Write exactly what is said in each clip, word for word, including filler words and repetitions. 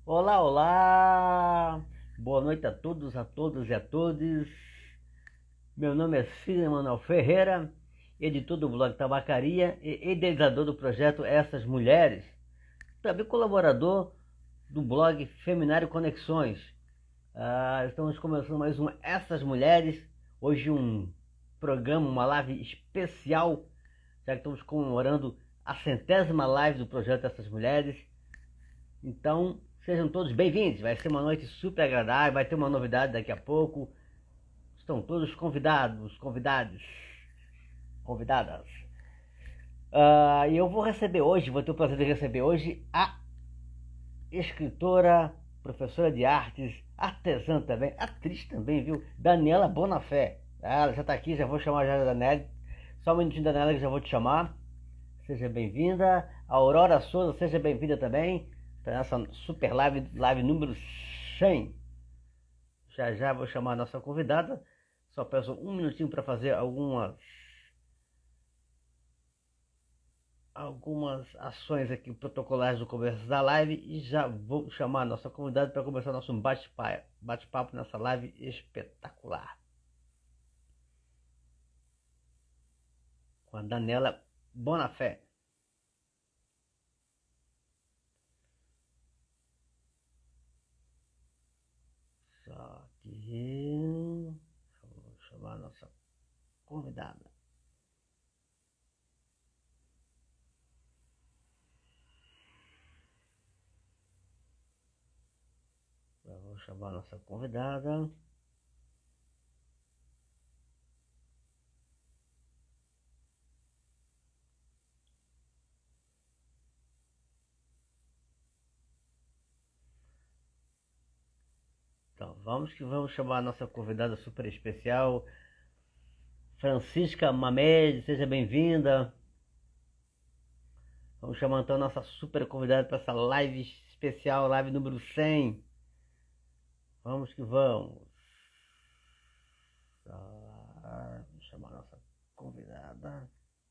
Olá, olá! Boa noite a todos, a todas e a todos. Meu nome é Cid Manuel Ferreira, editor do blog Tabacaria e idealizador do projeto Essas Mulheres, também colaborador do blog Feminário Conexões. Ah, estamos começando mais um Essas Mulheres, hoje um programa, uma live especial, já que estamos comemorando a centésima live do projeto Essas Mulheres. Então, sejam todos bem-vindos. Vai ser uma noite super agradável. Vai ter uma novidade daqui a pouco. Estão todos convidados, convidados, convidadas. Uh, e eu vou receber hoje, vou ter o prazer de receber hoje a escritora, professora de artes, artesã também, atriz também, viu? Daniela Bonafé. Ela já está aqui, já vou chamar já a Daniela. Só um minutinho, Daniela, que já vou te chamar. Seja bem-vinda. A Aurora Souza, seja bem-vinda também. Para essa super live, live número cem. Já já vou chamar a nossa convidada. Só peço um minutinho para fazer algumas algumas ações aqui protocolares do começo da live e já vou chamar a nossa convidada para começar nosso bate-papo bate-papo nessa live espetacular com a Daniela Bonafé. Aqui, vou chamar a nossa convidada. Eu vou chamar a nossa convidada. Então, vamos que vamos chamar a nossa convidada super especial, Francisca Mamed, seja bem-vinda. Vamos chamar então a nossa super convidada para essa live especial, live número cem. Vamos que vamos. Vamos chamar a nossa convidada.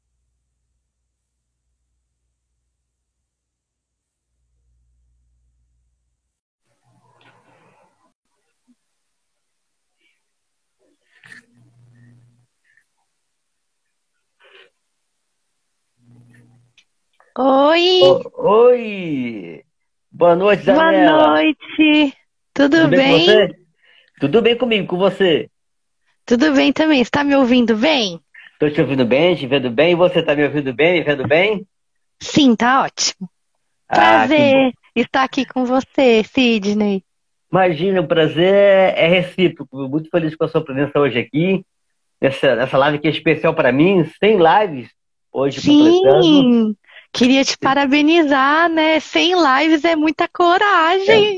Oi! O- Oi! Boa noite, Boa Daniela! noite! Tudo Tudo bem com bem? você? Tudo bem comigo, com você? Tudo bem também. Está me ouvindo bem? Estou te ouvindo bem, te vendo bem. E você está me ouvindo bem, me vendo bem? Sim, tá ótimo. Ah, que bom. Prazer estar aqui com você, Sidney. Imagina, o prazer é recíproco. Muito feliz com a sua presença hoje aqui, nessa, nessa live que é especial para mim. cem lives hoje completando. Sim, queria te parabenizar, né? cem lives é muita É, coragem.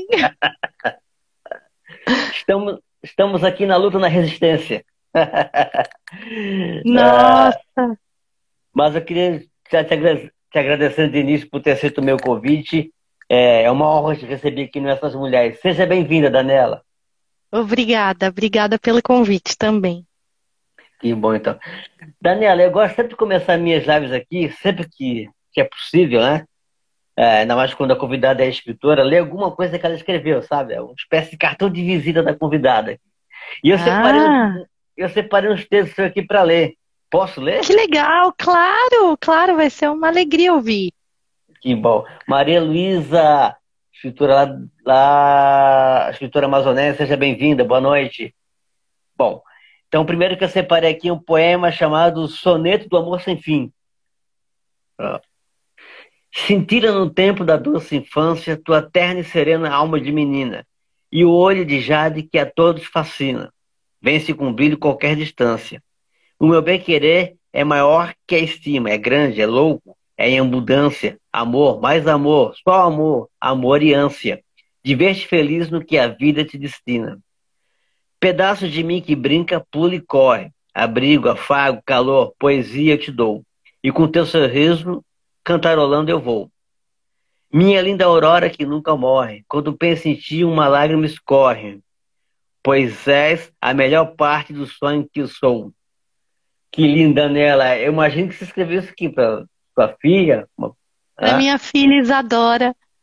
Estamos, estamos aqui na luta, na resistência. Ah, Nossa, mas eu queria já te, agra- te agradecer de início por ter aceito o meu convite. É, é uma honra te receber aqui nessas mulheres. Seja bem-vinda, Daniela. obrigada, obrigada pelo convite também. Que bom, então. Daniela, eu gosto sempre de começar minhas lives aqui, sempre que, que é possível, né? É, ainda mais quando a convidada é escritora, ler alguma coisa que ela escreveu, sabe? É uma espécie de cartão de visita da convidada. E eu separei, uns- Ah, eu separei uns textos aqui para ler. Posso ler? que legal, claro, claro, vai ser uma alegria ouvir. Que bom. Maria Luísa, escritora lá, lá, escritora amazonense, seja bem-vinda, boa noite. Bom, então primeiro que eu separei aqui um poema chamado Soneto do Amor Sem Fim. Sentira no tempo da doce infância tua terna e serena alma de menina, e o olho de jade que a todos fascina, vence com brilho qualquer distância. O meu bem-querer é maior que a estima, é grande, é louco, é em abundância, amor, mais amor, só amor, amor e ânsia, de ver-te feliz no que a vida te destina. Pedaço de mim que brinca, pula e corre, abrigo, afago, calor, poesia eu te dou, e com teu sorriso, cantarolando eu vou. Minha linda aurora que nunca morre, quando penso em ti uma lágrima escorre, pois és a melhor parte do sonho que eu sou. Que linda nela. Eu imagino que você escreveu isso aqui para sua filha. Uma- Para ah, minha filha Isadora.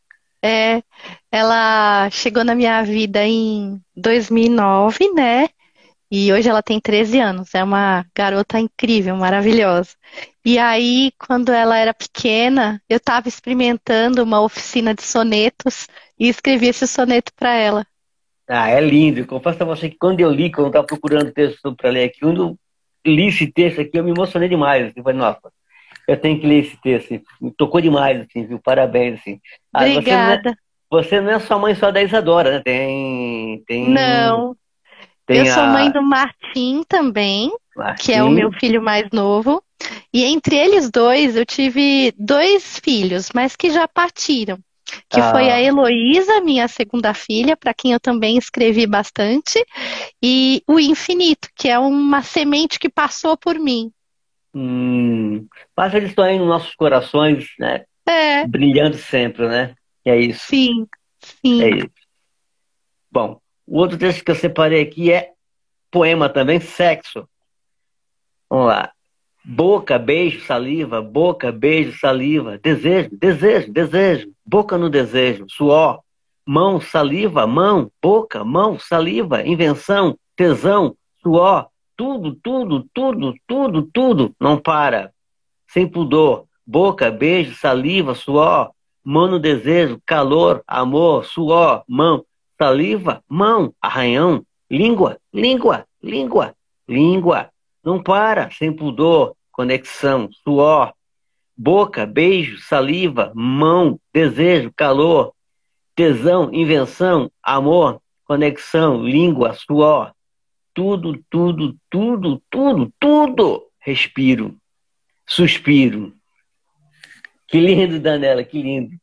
É, ela chegou na minha vida em dois mil e nove, né? E hoje ela tem treze anos. É uma garota incrível, maravilhosa. E aí, quando ela era pequena, eu estava experimentando uma oficina de sonetos e escrevi esse soneto para ela. Ah, é lindo. Eu confesso a você que quando eu li, quando eu estava procurando texto para ler aqui, quando eu li esse texto aqui, eu me emocionei demais. Assim, falei, nossa, eu tenho que ler esse texto. Assim, me tocou demais, assim, viu? Parabéns, assim. Ah, você não é, Obrigada. você não é só mãe só da Isadora, né? Tem, tem, Não, eu tem sou mãe a do Martim também, que é o meu Martim. filho mais novo. E entre eles dois, eu tive dois filhos, mas que já partiram, que foi a Ah, Heloísa, minha segunda filha, para quem eu também escrevi bastante, e o Infinito, que é uma semente que passou por mim. hum, mas eles estão aí nos nossos corações, né? É, Brilhando sempre, né? É isso, sim, é sim. isso. Bom, o outro texto que eu separei aqui é poema também, sexo. Vamos lá. Boca, beijo, saliva, boca, beijo, saliva, desejo, desejo, desejo, boca no desejo, suor, mão, saliva, mão, boca, mão, saliva, invenção, tesão, suor, tudo, tudo, tudo, tudo, tudo, não para, sem pudor, boca, beijo, saliva, suor, mão no desejo, calor, amor, suor, mão, saliva, mão, arranhão, língua, língua, língua, língua, não para, sem pudor, conexão, suor, boca, beijo, saliva, mão, desejo, calor, tesão, invenção, amor, conexão, língua, suor, tudo, tudo, tudo, tudo, tudo, respiro, suspiro. Que lindo, Danela, que lindo.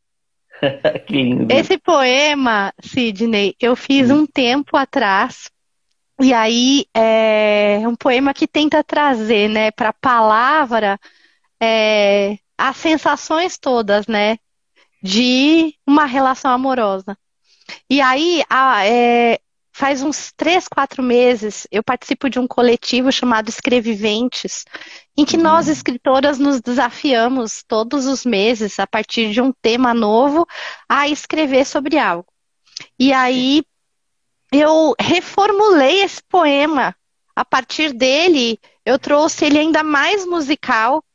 Que lindo. Esse poema, Sidney, eu fiz um tempo atrás. E aí é um poema que tenta trazer, né, para a palavra é, as sensações todas, né, de uma relação amorosa. E aí, a- é, faz uns três, quatro meses, eu participo de um coletivo chamado Escreviventes, em que nós, Hum, escritoras, nos desafiamos todos os meses, a partir de um tema novo, a escrever sobre algo. E aí, eu reformulei esse poema. A partir dele, eu trouxe ele ainda mais musical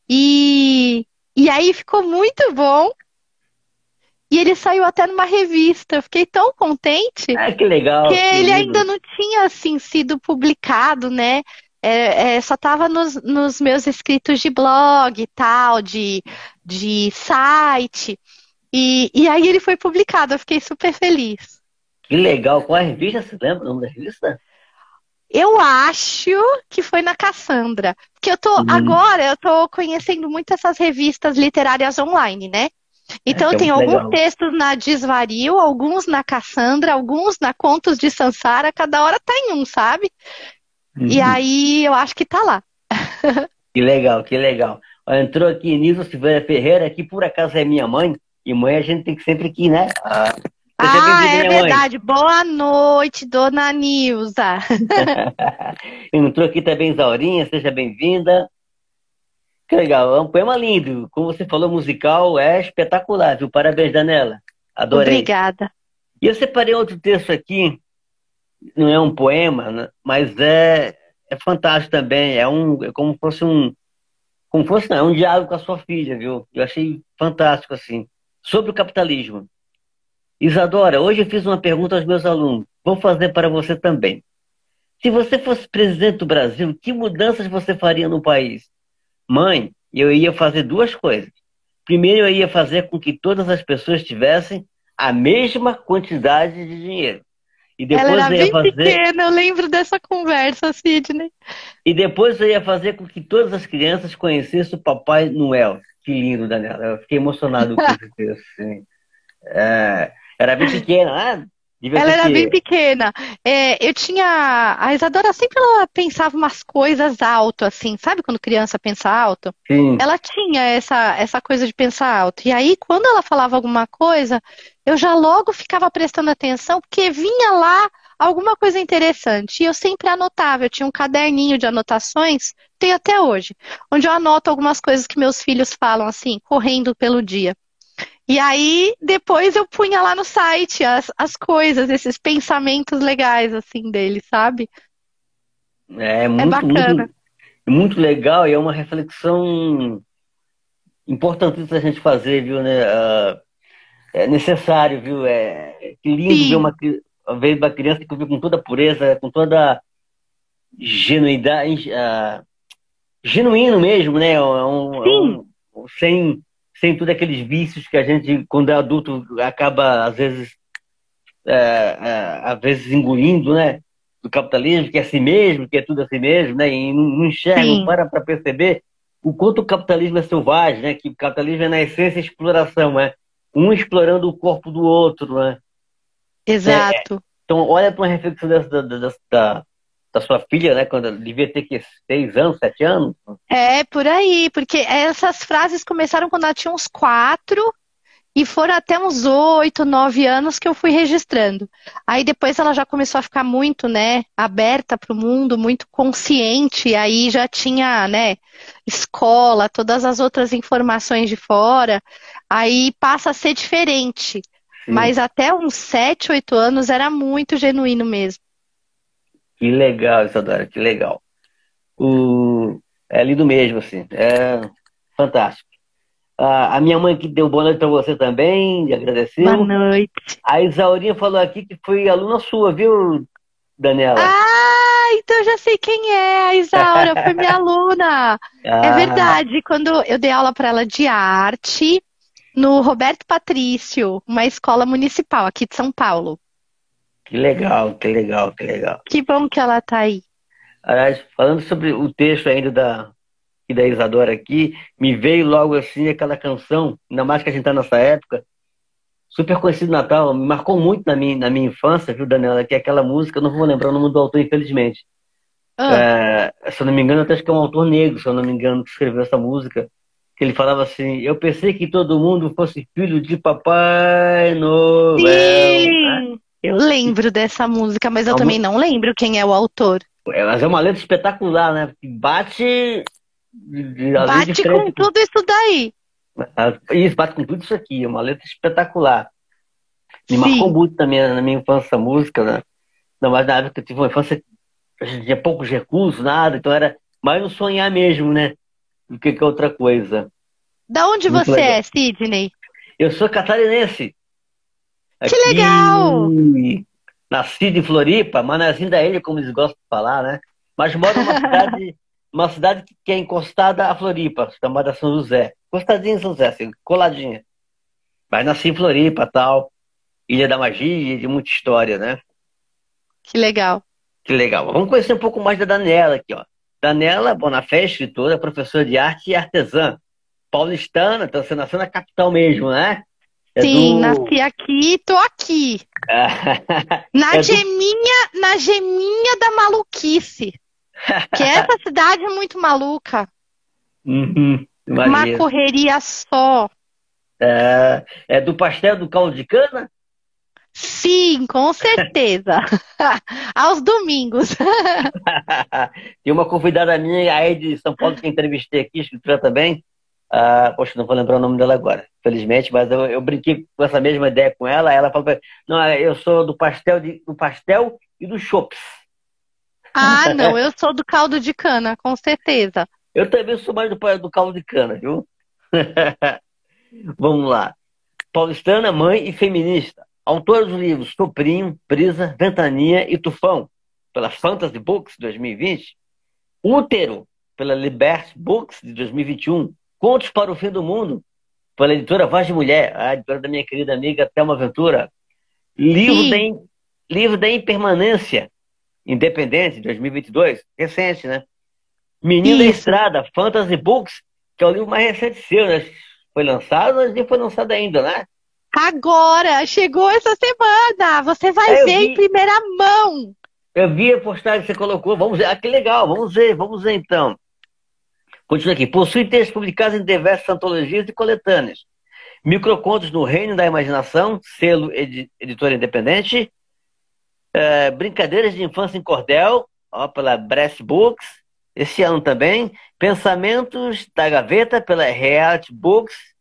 e, e aí ficou muito bom. E ele saiu até numa revista. Eu fiquei tão contente ah, que que legal, que ele ainda lindo. não tinha assim sido publicado, né? É, é, só estava nos, nos meus escritos de blog e tal, de, de site. E, e aí ele foi publicado. Eu fiquei super feliz. Que legal. Qual a revista? Você lembra o nome da revista? Eu acho que foi na Cassandra, porque eu tô Hum, agora eu tô conhecendo muito essas revistas literárias online, né? acho Então que eu é tenho muito alguns legal. textos na Desvario, alguns na Cassandra, alguns na Contos de Sansara, cada hora tá em um, sabe? E Uhum. aí eu acho que tá lá. Que legal, que legal. Ó, entrou aqui Nilson Silveira Ferreira, que por acaso é minha mãe, e mãe a gente tem que sempre aqui, né? Ah, seja Ah, bem-vinda, é minha mãe. verdade. Boa noite, dona Nilza. Entrou aqui também Zaurinha, seja bem-vinda. Que legal, é um poema lindo. Como você falou, musical é espetacular, viu? Parabéns, Danela. Adorei. Obrigada. E eu separei outro texto aqui, não é um poema, né? Mas é, é fantástico também. É um, é como se fosse um, como fosse, não, é um diálogo com a sua filha, viu? Eu achei fantástico, assim. Sobre o capitalismo. Isadora, hoje eu fiz uma pergunta aos meus alunos. Vou fazer para você também. Se você fosse presidente do Brasil, que mudanças você faria no país? Mãe, eu ia fazer duas coisas. Primeiro, eu ia fazer com que todas as pessoas tivessem a mesma quantidade de dinheiro. E Ela depois era eu ia bem fazer, pequena, eu lembro dessa conversa, Sidney. e depois eu ia fazer com que todas as crianças conhecessem o Papai Noel. Que lindo, Daniela. Eu fiquei emocionado com esse texto. Assim. É, era bem pequena, né? Devia Ela ter era bem que. pequena. É, eu tinha. A Isadora sempre ela pensava umas coisas alto, assim, sabe quando criança pensa alto? Sim. Ela tinha essa, essa coisa de pensar alto. E aí, quando ela falava alguma coisa, eu já logo ficava prestando atenção, porque vinha lá alguma coisa interessante. E eu sempre anotava. Eu tinha um caderninho de anotações, tenho até hoje, onde eu anoto algumas coisas que meus filhos falam, assim, correndo pelo dia. E aí, depois eu punha lá no site as, as coisas, esses pensamentos legais, assim, dele, sabe? É É muito, bacana. muito, muito legal e é uma reflexão importante a gente fazer, viu, né? Ah, é necessário, viu? É, que lindo ver Sim, uma, cri- ver uma criança que vive com toda pureza, com toda genuidade, ah, genuíno mesmo, né? É um, é sim, um, sem, sem todos aqueles vícios que a gente, quando é adulto, acaba, às vezes, é, é, às vezes engolindo, né? Do capitalismo, que é assim mesmo, que é tudo assim mesmo, né? E não, não enxerga, não sim, para para perceber o quanto o capitalismo é selvagem, né? Que o capitalismo é, na essência, exploração, né? Um explorando o corpo do outro, né? É, exato. então, olha para uma reflexão dessa, da, da, da, da sua filha, né? Quando ela devia ter que seis anos, sete anos. É por aí, porque essas frases começaram quando ela tinha uns quatro e foram até uns oito, nove anos que eu fui registrando. Aí depois ela já começou a ficar muito, né, aberta para o mundo, muito consciente, aí já tinha, né, escola, todas as outras informações de fora, aí passa a ser diferente. Sim, Mas até uns sete, oito anos era muito genuíno mesmo. que legal, Isadora, que legal. O, é lindo mesmo, assim. É fantástico. A, a minha mãe que deu boa noite para você também, Boa agradeceu. noite. A Isaurinha falou aqui que foi aluna sua, viu, Daniela? Ah, então eu já sei quem é, a Isaura, foi minha aluna. É Ah, verdade, quando eu dei aula para ela de arte no Roberto Patrício, uma escola municipal aqui de São Paulo. que legal, que legal, que legal. Que bom que ela tá aí. Aliás, falando sobre o texto ainda da, e da Isadora aqui, me veio logo assim aquela canção, ainda mais que a gente tá nessa época, super conhecido Natal, me marcou muito na minha, na minha infância, viu, Daniela, que é aquela música, eu não vou lembrar o nome do autor, infelizmente. Ah, É, se eu não me engano, até acho que é um autor negro, se eu não me engano, que escreveu essa música, que ele falava assim, eu pensei que todo mundo fosse filho de Papai Noel, né? sim! Eu lembro dessa música, mas É eu também uma- não lembro quem é o autor. é, mas é uma letra espetacular, né? Que bate de, de, ali de Bate frente com com, tudo isso daí. isso, bate com tudo isso aqui, é uma letra espetacular. Me marcou Sim, muito na minha, na minha infância essa música, né? Ainda mais na época que eu tive uma infância que a gente tinha poucos recursos, nada, então era mais um sonhar mesmo, né? Do que, que outra coisa. da onde Muito você legal. é, Sidney? Eu sou catarinense, Que legal! aqui, nascido em Floripa, Manazinho da Ilha, como eles gostam de falar, né? Mas moro numa cidade, uma cidade que é encostada a Floripa, chamada São José. Encostadinha em São José, assim, coladinha. Mas nasci em Floripa, tal, Ilha da Magia, de muita história, né? Que legal. Que legal. Vamos conhecer um pouco mais da Daniela aqui, ó. Daniela Bonafé, escritora, professora de arte e artesã. Paulistana, então você nasceu na capital mesmo, né? É Sim, do. nasci aqui, tô aqui. Na É do. geminha, na geminha da maluquice. Que essa cidade é muito maluca. Uhum, Uma imagina. correria só. É, é do pastel do caldo de cana? Sim, com certeza. Aos domingos. Tem uma convidada minha aí de São Paulo que eu entrevistei aqui, escritora também. Ah, poxa, não vou lembrar o nome dela agora, felizmente, mas eu, eu brinquei com essa mesma ideia com ela. Ela falou: pra mim, não, eu sou do pastel, de, do pastel e do chopps. Ah, não, eu sou do caldo de cana, com certeza. Eu também sou mais do, pa- do caldo de cana, viu? Vamos lá. Paulistana, mãe e feminista. Autora dos livros Soprinho, Brisa, Ventania e Tufão, pela Fantasy Books dois mil e vinte. Útero, pela Liberty Books de dois mil e vinte e um. Contos para o Fim do Mundo, pela editora Voz de Mulher, a editora da minha querida amiga Thelma Ventura. Livro da, Sim, Im- Livro da Impermanência, Independente, dois mil e vinte e dois. Recente, né? Menino da isso. Estrada, Fantasy Books, que é o livro mais recente seu, né? Foi lançado, mas nem foi lançado ainda, né? Agora, chegou essa semana. Você vai É, eu ver em vi, primeira mão. eu vi a postagem que você colocou. Vamos ver. Ah, que legal. Vamos ver, vamos ver então. Continua aqui. Possui textos publicados em diversas antologias e coletâneas. Microcontos no Reino da Imaginação, selo edi editora independente. É, Brincadeiras de Infância em Cordel, ó, pela Breast Books. Esse ano também. Pensamentos da Gaveta, pela Reality Books.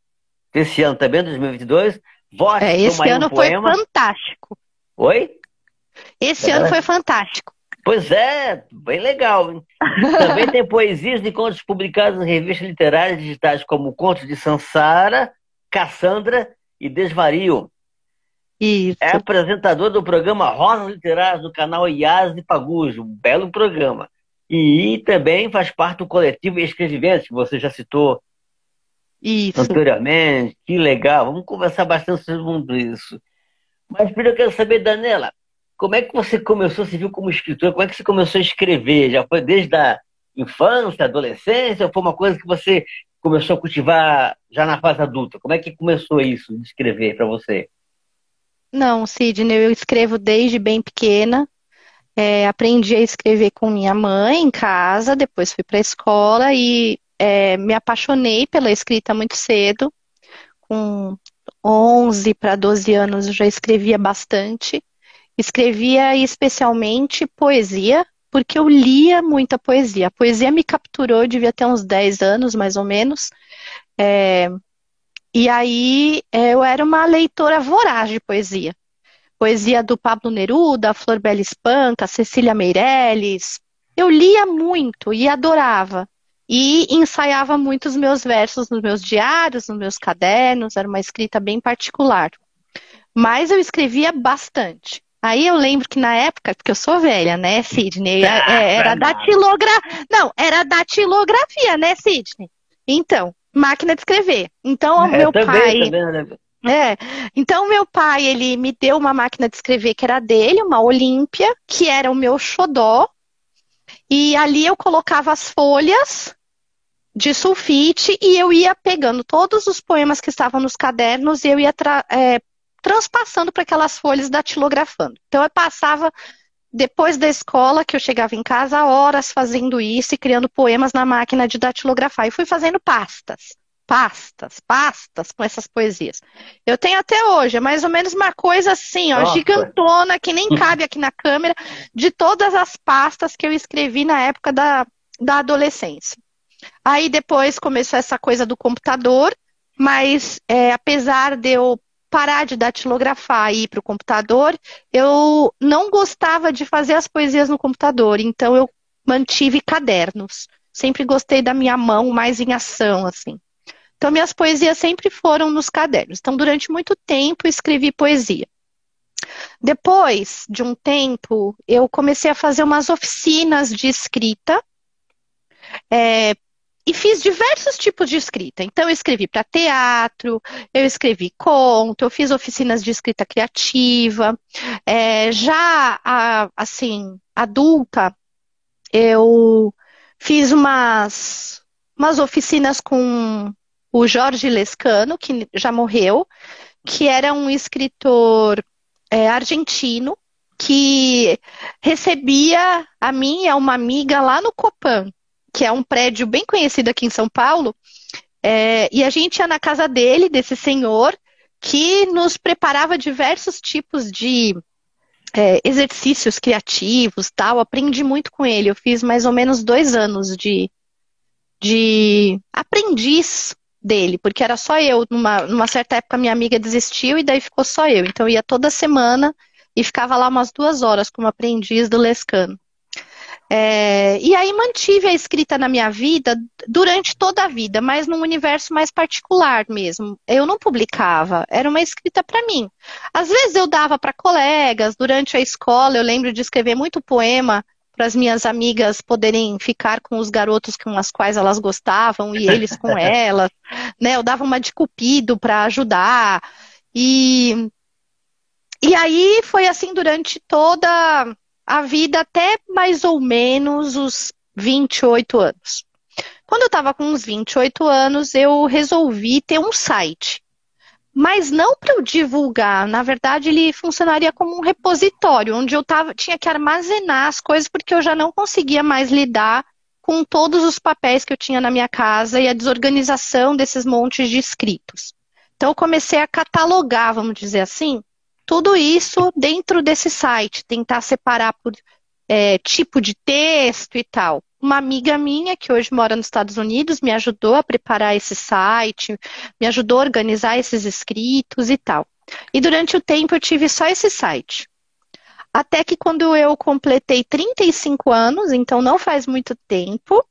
Esse ano também, dois mil e vinte e dois. Vote, É, toma esse aí um ano foi poema. fantástico. Oi? Esse ano foi fantástico. Pois é, bem legal, hein? Também tem poesias de contos publicados em revistas literárias digitais como Contos de Sansara, Cassandra e Desvario. É Isso, apresentador do programa Rosas Literárias do canal Iás de Pagujo, um belo programa. E também faz parte do coletivo Escreviventes, que você já citou isso. anteriormente. Que legal, vamos conversar bastante sobre isso. Mas primeiro eu quero saber, Daniela, como é que você começou, se viu como escritora, como é que você começou a escrever? Já foi desde a infância, adolescência, ou foi uma coisa que você começou a cultivar já na fase adulta? Como é que começou isso de escrever para você? Não, Sidney, eu escrevo desde bem pequena. É, aprendi a escrever com minha mãe em casa, depois fui para a escola e é, me apaixonei pela escrita muito cedo. Com onze para doze anos eu já escrevia bastante. Escrevia especialmente poesia, porque eu lia muita poesia. A poesia me capturou, eu devia ter uns dez anos, mais ou menos. E aí é, eu era uma leitora voraz de poesia. Poesia do Pablo Neruda, Flor Bela Espanca, Cecília Meirelles. Eu lia muito e adorava. E ensaiava muito os meus versos nos meus diários, nos meus cadernos, era uma escrita bem particular. Mas eu escrevia bastante. Aí eu lembro que na época, porque eu sou velha, né, Sidney? É- Ah, é- pra Era nada. datilografia. Não, era datilografia, né, Sidney? Então, máquina de escrever. Então, o É, meu também, pai. também, né? É, então meu pai, ele me deu uma máquina de escrever que era dele, uma Olímpia, que era o meu xodó, e ali eu colocava as folhas de sulfite e eu ia pegando todos os poemas que estavam nos cadernos e eu ia tra- é, transpassando para aquelas folhas datilografando. Então eu passava, depois da escola, que eu chegava em casa, horas fazendo isso e criando poemas na máquina de datilografar. E fui fazendo pastas, pastas, pastas com essas poesias. Eu tenho até hoje, é mais ou menos uma coisa assim, ó, Nossa. gigantona, que nem cabe aqui na câmera, de todas as pastas que eu escrevi na época da, da adolescência. Aí depois começou essa coisa do computador, mas é, apesar de eu parar de datilografar e ir para o computador, eu não gostava de fazer as poesias no computador, então eu mantive cadernos. Sempre gostei da minha mão mais em ação, assim. Então minhas poesias sempre foram nos cadernos. Então durante muito tempo eu escrevi poesia. Depois de um tempo, eu comecei a fazer umas oficinas de escrita. é, E fiz diversos tipos de escrita. Então, eu escrevi para teatro, eu escrevi conto, eu fiz oficinas de escrita criativa. É, já, a- assim, adulta, eu fiz umas, umas oficinas com o Jorge Lescano, que já morreu, que era um escritor, é, argentino, que recebia a mim e a uma amiga lá no Copan, que é um prédio bem conhecido aqui em São Paulo, é, e a gente ia na casa dele, desse senhor, que nos preparava diversos tipos de é, exercícios criativos, tal. Aprendi muito com ele. Eu fiz mais ou menos dois anos de, de aprendiz dele, porque era só eu. Numa, numa certa época, minha amiga desistiu e daí ficou só eu. Então, eu ia toda semana e ficava lá umas duas horas como aprendiz do Lescano. É, e aí mantive a escrita na minha vida durante toda a vida, mas num universo mais particular mesmo. Eu não publicava, era uma escrita para mim. Às vezes eu dava para colegas, durante a escola eu lembro de escrever muito poema para as minhas amigas poderem ficar com os garotos com os quais elas gostavam e eles com elas, né? Eu dava uma de Cupido para ajudar. E, e aí foi assim durante toda a vida até mais ou menos os vinte e oito anos. Quando eu estava com uns vinte e oito anos, eu resolvi ter um site. Mas não para eu divulgar, na verdade ele funcionaria como um repositório, onde eu tava, tinha que armazenar as coisas, porque eu já não conseguia mais lidar com todos os papéis que eu tinha na minha casa e a desorganização desses montes de escritos. Então eu comecei a catalogar, vamos dizer assim, tudo isso dentro desse site, tentar separar por é, tipo de texto e tal. uma amiga minha, que hoje mora nos Estados Unidos, me ajudou a preparar esse site, me ajudou a organizar esses escritos e tal. E durante o tempo eu tive só esse site. Até que quando eu completei trinta e cinco anos, então não faz muito tempo,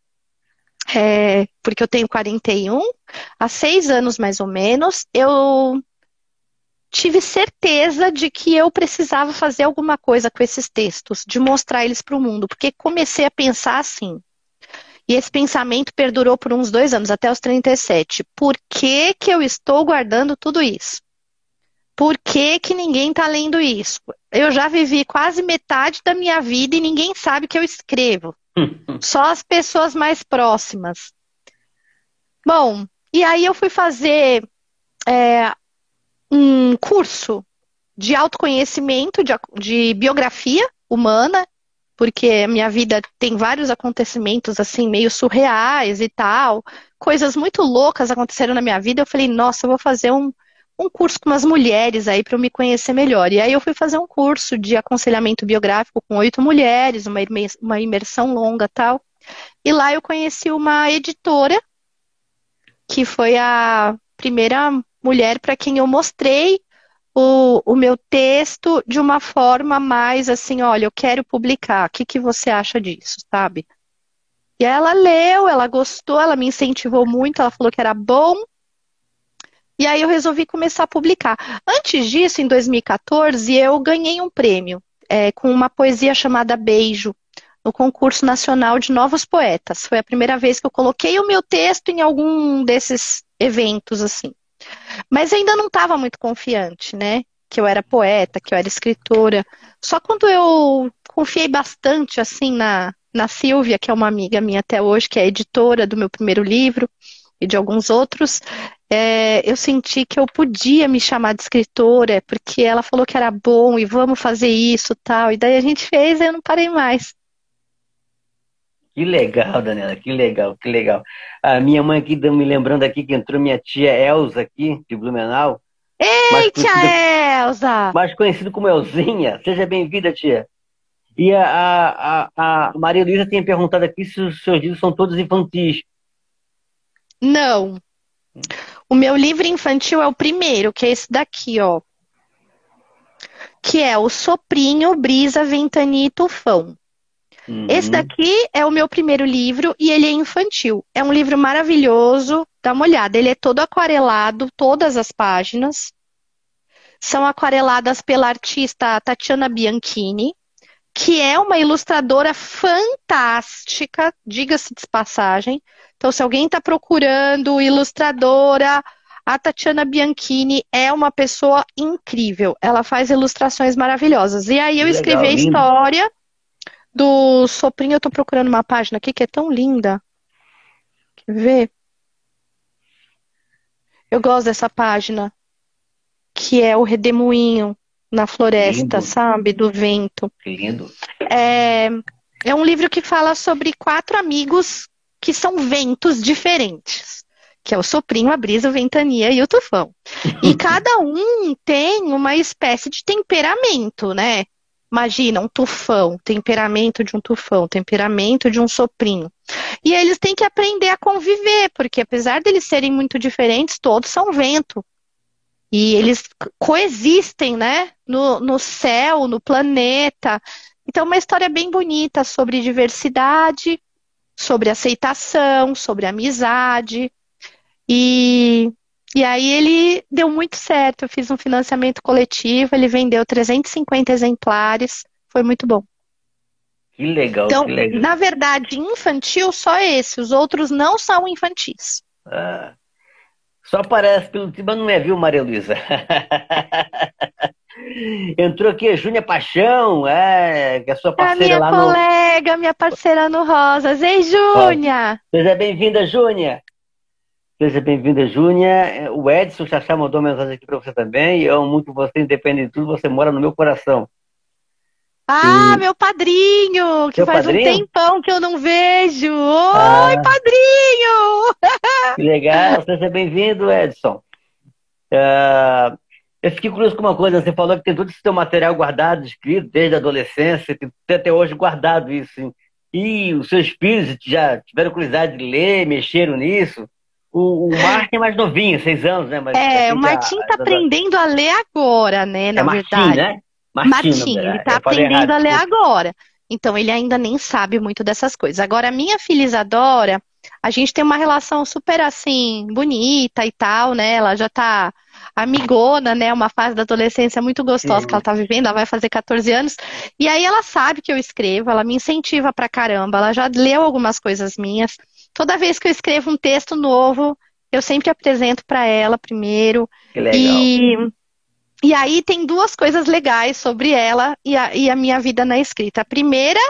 é, porque eu tenho quarenta e um, há seis anos mais ou menos, eu tive certeza de que eu precisava fazer alguma coisa com esses textos, de mostrar eles para o mundo, porque comecei a pensar assim. E esse pensamento perdurou por uns dois anos, até os trinta e sete. Por que que eu estou guardando tudo isso? Por que que ninguém está lendo isso? Eu já vivi quase metade da minha vida e ninguém sabe que eu escrevo. Só as pessoas mais próximas. Bom, e aí eu fui fazer é, um curso de autoconhecimento, de, de biografia humana, porque a minha vida tem vários acontecimentos assim, meio surreais e tal. Coisas muito loucas aconteceram na minha vida. Eu falei, nossa, eu vou fazer um, um curso com umas mulheres aí para eu me conhecer melhor. E aí eu fui fazer um curso de aconselhamento biográfico com oito mulheres, uma imer- uma imersão longa e tal. E lá eu conheci uma editora, que foi a primeira mulher para quem eu mostrei o, o meu texto de uma forma mais assim, olha, eu quero publicar, o que que você acha disso, sabe? E aí ela leu, ela gostou, ela me incentivou muito, ela falou que era bom, e aí eu resolvi começar a publicar. Antes disso, em dois mil e quatorze, eu ganhei um prêmio é, com uma poesia chamada Beijo, no concurso nacional de novos poetas. Foi a primeira vez que eu coloquei o meu texto em algum desses eventos, assim. Mas ainda não estava muito confiante, né? Que eu era poeta, que eu era escritora. Só quando eu confiei bastante, assim, na, na Silvia, que é uma amiga minha até hoje, que é editora do meu primeiro livro e de alguns outros, é, eu senti que eu podia me chamar de escritora, porque ela falou que era bom e vamos fazer isso, tal. E daí a gente fez e eu não parei mais. Que legal, Daniela, que legal, que legal. A minha mãe aqui, me lembrando aqui que entrou minha tia Elza aqui, de Blumenau, mais Ei, tia conhecida, Elza! mais conhecida como Elzinha. Seja bem-vinda, tia. E a, a, a, a Maria Luísa tem perguntado aqui se os seus livros são todos infantis. Não. O meu livro infantil é o primeiro, que é esse daqui, ó. Que é o Soprinho, Brisa, Ventania e Tufão. Esse Uhum. daqui é o meu primeiro livro e ele é infantil. É um livro maravilhoso, dá uma olhada. Ele é todo aquarelado, todas as páginas. São aquareladas pela artista Tatiana Bianchini, que é uma ilustradora fantástica, diga-se de passagem. Então, se alguém está procurando ilustradora, a Tatiana Bianchini é uma pessoa incrível. Ela faz ilustrações maravilhosas. E aí Que eu escrevi legal, a lindo. história do Soprinho. Eu tô procurando uma página aqui que é tão linda. Quer ver? Eu gosto dessa página, que é o redemoinho na floresta, Lindo, sabe? Do vento. lindo. É, é um livro que fala sobre quatro amigos que são ventos diferentes, que é o soprinho, a brisa, a ventania e o tufão. E cada um tem uma espécie de temperamento, né? Imagina um tufão, temperamento de um tufão, temperamento de um soprinho. E eles têm que aprender a conviver, porque apesar deles serem muito diferentes, todos são vento. E eles coexistem, né? No, no céu, no planeta. Então, uma história bem bonita sobre diversidade, sobre aceitação, sobre amizade. E, e aí ele deu muito certo. Eu fiz um financiamento coletivo, ele vendeu trezentos e cinquenta exemplares, foi muito bom. Que legal, Então, que legal. na verdade, infantil só esse, os outros não são infantis. Ah, só aparece pelo tipo, mas não é, viu, Maria Luísa? Entrou aqui a Júnia Paixão, é, que é sua É a parceira minha lá no. colega, minha parceira no Rosas. Ei, Ó, Júnia! seja bem-vinda, Júnia. Seja bem-vinda, Júnia. O Edson Chachá mandou mensagem aqui para você também. Eu amo muito você, independente de tudo, você mora no meu coração. Ah, E meu padrinho, que seu faz um padrinho? tempão que eu não vejo. Oi, Ah, padrinho! que legal. Seja bem-vindo, Edson. Ah, eu fiquei curioso com uma coisa. Você falou que tem todo esse seu material guardado, escrito desde a adolescência, tem até hoje guardado isso. Hein? E os seus filhos já tiveram curiosidade de ler, mexeram nisso? O, o Martin é mais novinho, seis anos, né? Mas já É, o tem já... Martim tá aprendendo a ler agora, né, É na Martim, verdade. né? Martim, na Martim, ele verdade. tá Eu falei aprendendo errado, a ler desculpa. agora. Então, ele ainda nem sabe muito dessas coisas. Agora, a minha filha Isadora, a gente tem uma relação super assim, bonita e tal, né? Ela já tá amigona, né? Uma fase da adolescência muito gostosa que ela Sim, tá vivendo, ela vai fazer quatorze anos. E aí ela sabe que eu escrevo, ela me incentiva pra caramba, ela já leu algumas coisas minhas. Toda vez que eu escrevo um texto novo, eu sempre apresento pra ela primeiro. que legal. E e aí tem duas coisas legais sobre ela e a, e a minha vida na escrita. A primeira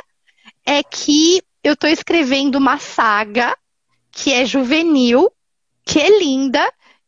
é que eu estou escrevendo uma saga que é juvenil, que é linda,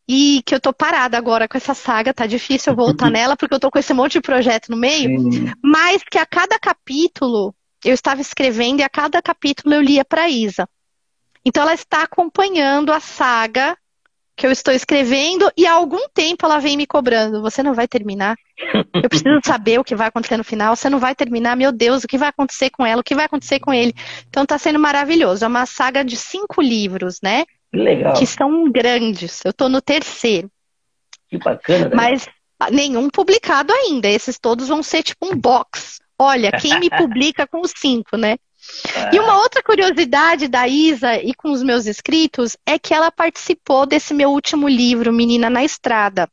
e que eu tô parada agora com essa saga, tá difícil eu voltar nela, porque eu tô com esse monte de projeto no meio, Sim, mas que a cada capítulo eu estava escrevendo e a cada capítulo eu lia para Isa. Então ela está acompanhando a saga que eu estou escrevendo e há algum tempo ela vem me cobrando. Você não vai terminar? Eu preciso saber o que vai acontecer no final. Você não vai terminar, meu Deus, o que vai acontecer com ela, o que vai acontecer com ele. Então tá sendo maravilhoso. É uma saga de cinco livros, né? que Que legal. são grandes. Eu tô no terceiro, Que bacana, Daniel. mas nenhum publicado ainda. Esses todos vão ser tipo um box. Olha, quem me publica com os cinco, né? E uma Ah, outra curiosidade da Isa e com os meus escritos é que ela participou desse meu último livro, Menina na Estrada.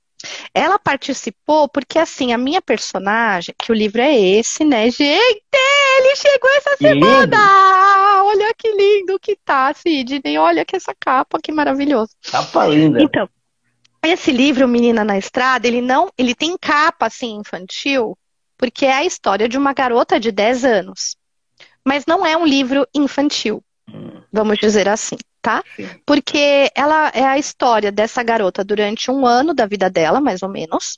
Ela participou porque, assim, a minha personagem, que o livro é esse, né? Gente, ele chegou essa que lindo. semana! Olha que lindo que tá, Sidney. Olha que essa capa, que maravilhoso. Capa linda. Então, esse livro, Menina na Estrada, ele não, ele tem capa, assim, infantil, porque é a história de uma garota de dez anos. Mas não é um livro infantil, Hum, vamos dizer assim, tá? sim. Porque ela é a história dessa garota durante um ano da vida dela, mais ou menos.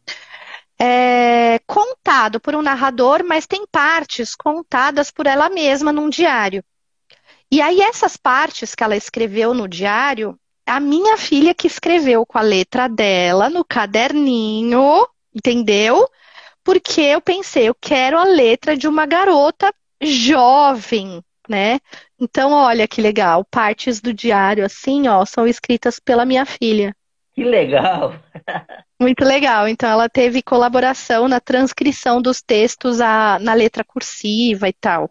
É contado por um narrador, mas tem partes contadas por ela mesma num diário. E aí, essas partes que ela escreveu no diário, a minha filha que escreveu com a letra dela no caderninho, entendeu? Porque eu pensei, eu quero a letra de uma garota jovem, né? Então, olha que legal, partes do diário assim, ó, são escritas pela minha filha. Que legal. Muito legal. Então, ela teve colaboração na transcrição dos textos a- na letra cursiva e tal.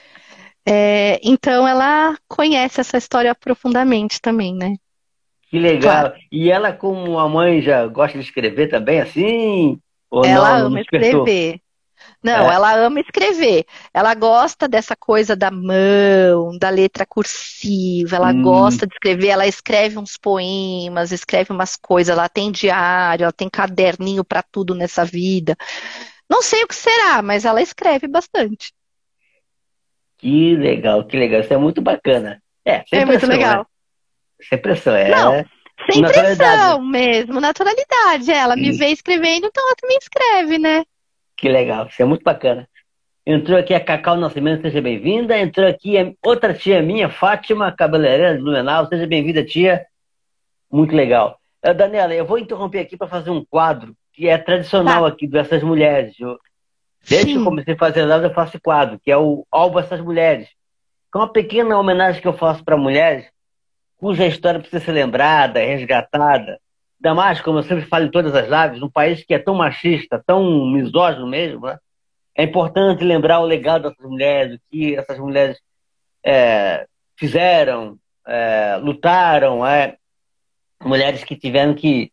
É, então, ela conhece essa história profundamente também, né? Que Claro. legal. E ela, como a mãe, já gosta de escrever também assim? Ou Ela não, não ama despertou? escrever. Não, É? ela ama escrever. Ela gosta dessa coisa da mão, da letra cursiva. Ela Hum, gosta de escrever. Ela escreve uns poemas, escreve umas coisas. Ela tem diário, ela tem caderninho para tudo nessa vida. Não sei o que será, mas ela escreve bastante. que legal, que legal. Isso é muito bacana. É, sem É muito pressão, né? legal. Sem pressão, Não, é com sem naturalidade, né? pressão mesmo, naturalidade. Ela me vê Isso, escrevendo, então ela também escreve, né? que legal, isso é muito bacana. Entrou aqui a Cacau Nascimento, seja bem-vinda. Entrou aqui a outra tia minha, Fátima, cabeleireira de Blumenau. Seja bem-vinda, tia. Muito legal. Eh, Daniela, eu vou interromper aqui para fazer um quadro que é Tá. tradicional aqui dessas mulheres. Eu- desde que eu Sim. comecei a fazer nada, eu faço esse quadro, que é o Albo Essas Mulheres. Que é uma pequena homenagem que eu faço para mulheres cuja história precisa ser lembrada, resgatada. Ainda mais, como eu sempre falo em todas as lives, num país que é tão machista, tão misógino mesmo, né? É importante lembrar o legado dessas mulheres, o que essas mulheres é, fizeram, é, lutaram, é, mulheres que tiveram que,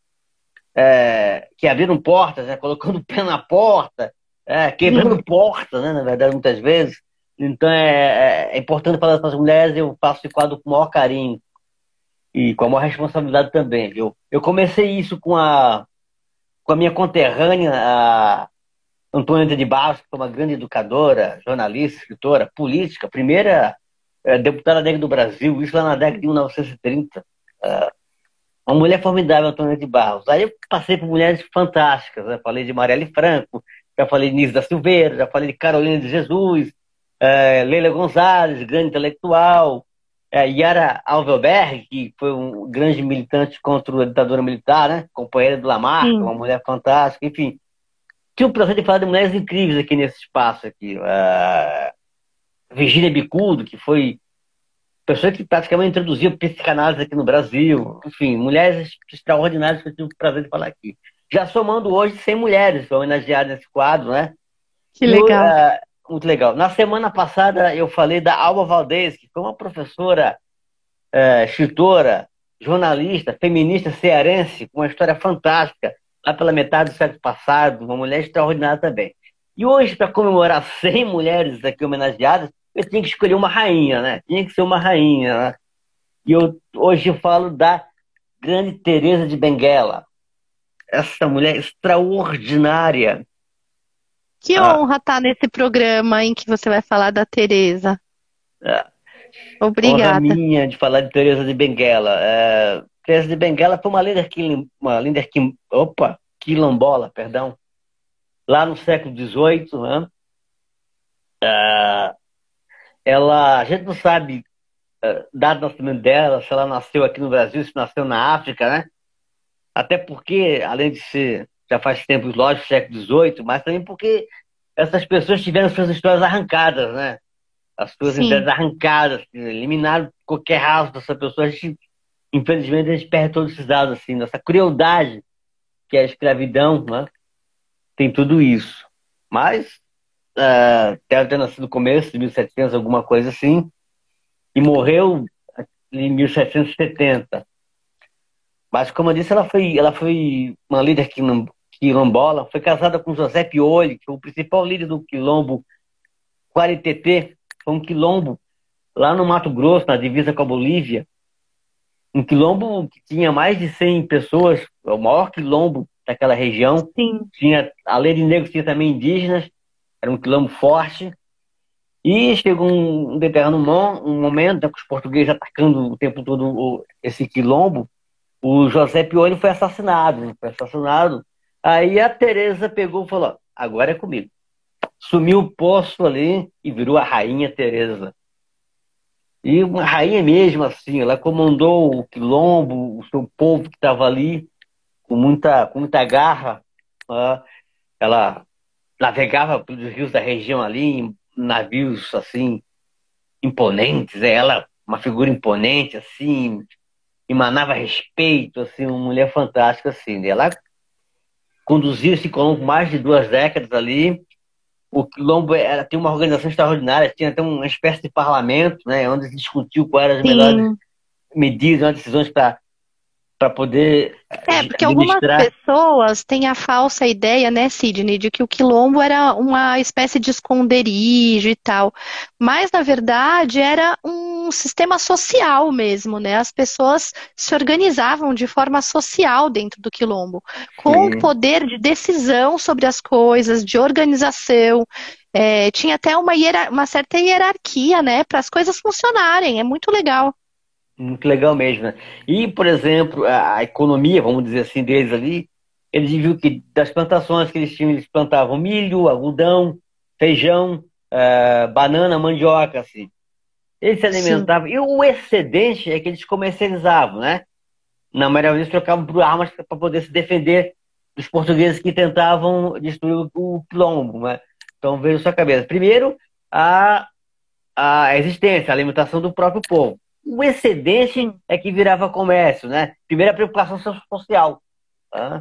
é, que abriram portas, né, colocando o pé na porta, é, Sim. quebrando portas, né, na verdade, muitas vezes. Então é, é, é importante falar dessas mulheres, eu faço esse quadro com o maior carinho e com a maior responsabilidade também, viu? Eu comecei isso com a, com a minha conterrânea, a Antônia de Barros, que foi uma grande educadora, jornalista, escritora, política, primeira eh, deputada negra do Brasil, isso lá na década de mil novecentos e trinta. Eh, uma mulher formidável, Antônia de Barros. Aí eu passei por mulheres fantásticas, né? Falei de Marielle Franco, já falei de Nise da Silveira, já falei de Carolina de Jesus, eh, Leila Gonzalez, grande intelectual, eh, Yara Alvelberg, que foi um grande militante contra a ditadura militar, né? Companheira de Lamarck, Sim. uma mulher fantástica, enfim. Tive o prazer de falar de mulheres incríveis aqui nesse espaço aqui. Uh, Virgínia Bicudo, que foi pessoa que praticamente introduziu a psicanálise aqui no Brasil. Enfim, mulheres extraordinárias que eu tive o prazer de falar aqui. Já somando hoje cem mulheres homenageadas nesse quadro, né? Que E o- legal. é, muito legal. Na semana passada eu falei da Alba Valdez, que foi uma professora, é, escritora, jornalista, feminista cearense, com uma história fantástica, lá pela metade do século passado, uma mulher extraordinária também. E hoje, para comemorar cem mulheres aqui homenageadas, eu tinha que escolher uma rainha, né? Tinha que ser uma rainha, né? E eu, hoje eu falo da grande Teresa de Benguela, essa mulher extraordinária. Que Ah, honra estar nesse programa em que você vai falar da Teresa. ah, honra Obrigada. minha de falar de Teresa de Benguela. É, Teresa de Benguela foi uma líder, quilom- uma líder quim- opa, quilombola, perdão, lá no século dezoito, né? Ela, a gente não sabe, dado o nascimento dela, se ela nasceu aqui no Brasil, se nasceu na África, né? Até porque, além de ser, já faz tempo, lógico, século dezoito, mas também porque essas pessoas tiveram suas histórias arrancadas, né? As suas ideias Sim. arrancadas, eliminaram qualquer rastro dessa pessoa. A gente, infelizmente, a gente perde todos esses dados, assim, nessa crueldade que é a escravidão, né? Tem tudo isso. Mas, uh, deve ter nascido no começo de mil e setecentos, alguma coisa assim, e morreu em mil setecentos e setenta. Mas, como eu disse, ela foi, ela foi uma líder quilom- quilombola, foi casada com José Pioli, que foi o principal líder do quilombo Quaretetê, foi um quilombo lá no Mato Grosso, na divisa com a Bolívia, um quilombo que tinha mais de cem pessoas, é o maior quilombo daquela região. Sim. Tinha, além de negros, tinha também indígenas, era um quilombo forte. E chegou um, um determinado mo- um momento, né, com os portugueses atacando o tempo todo o- esse quilombo, o José Piolho foi assassinado, né? Foi assassinado. Aí a Teresa pegou e falou: agora é comigo. Sumiu o poço ali e virou a rainha Teresa. E uma rainha mesmo, assim, ela comandou o quilombo, o seu povo que estava ali, com muita, com muita garra. Né? Ela navegava pelos rios da região ali, em navios, assim, imponentes. É ela, uma figura imponente, assim, emanava respeito, assim, uma mulher fantástica, assim. Ela conduziu esse quilombo por mais de duas décadas ali. O quilombo era, tem uma organização extraordinária, tinha até uma espécie de parlamento, né, onde se discutiu quais eram as melhores Sim. medidas, as decisões para para poder É, eh, porque algumas administrar. pessoas têm a falsa ideia, né, Sidney, de que o quilombo era uma espécie de esconderijo e tal. Mas, na verdade, era um sistema social mesmo, né? As pessoas se organizavam de forma social dentro do quilombo, com Sim, poder de decisão sobre as coisas, de organização. É, tinha até uma, hierar- uma certa hierarquia, né, para as coisas funcionarem. É muito legal. muito legal mesmo, né? E, por exemplo, a, a economia, vamos dizer assim, deles ali, eles viram que das plantações que eles tinham, eles plantavam milho, algodão, feijão, eh, banana, mandioca, assim. Eles se Sim, alimentavam. E o excedente é que eles comercializavam, né? Na maioria das vezes trocavam por armas para poder se defender dos portugueses que tentavam destruir o, o quilombo, né? Então veio sua cabeça. Primeiro, a, a existência, a alimentação do próprio povo. O excedente sim. é que virava comércio, né? Primeiro, a preocupação social. Tá?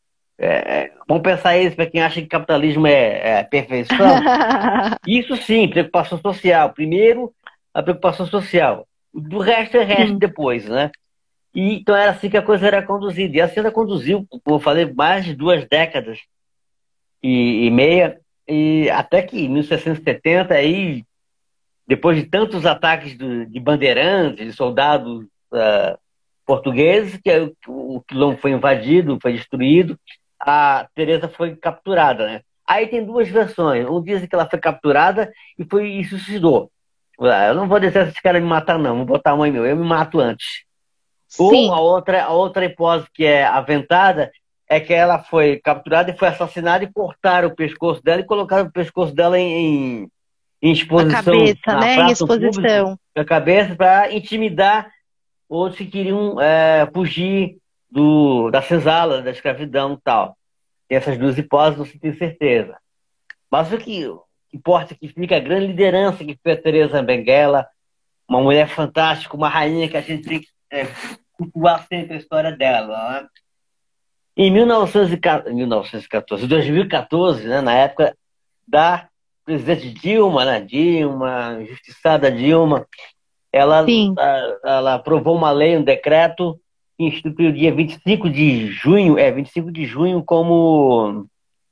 É, vamos pensar isso para quem acha que capitalismo é, é perfeição. Isso sim, preocupação social. Primeiro, a preocupação social. Do resto é resto Sim. depois, né? E, então era assim que a coisa era conduzida. E assim ela conduziu, como eu falei, mais de duas décadas e, e meia, e até que em mil seiscentos e setenta, aí, depois de tantos ataques do- de bandeirantes, de soldados ah, portugueses, que o, o quilombo foi invadido, foi destruído, a Teresa foi capturada, né? Aí tem duas versões. Um diz que ela foi capturada e foi e se suicidou. Ah, eu não vou deixar esses caras me matar, não. Vou botar a mãe meu. Eu me mato antes. Ou a Sim, outra, a outra hipótese que é aventada é que ela foi capturada e foi assassinada e cortaram o pescoço dela e colocaram o pescoço dela em, em a exposição cabeça, na né, em praça público, exposição. a cabeça, para intimidar outros que queriam é, fugir do, da senzala, da escravidão e tal. Tem essas duas hipóteses, não se tem certeza. Mas o que, importa que fique a grande liderança que foi a Teresa Benguela, uma mulher fantástica, uma rainha que a gente tem que é, cultuar sempre a história dela, né? Em mil novecentos e quatorze, dois mil e quatorze, né, na época da presidente Dilma, né, Dilma, injustiçada Dilma, ela, Sim, ela aprovou uma lei, um decreto, que instituiu o dia vinte e cinco de junho, é, vinte e cinco de junho como,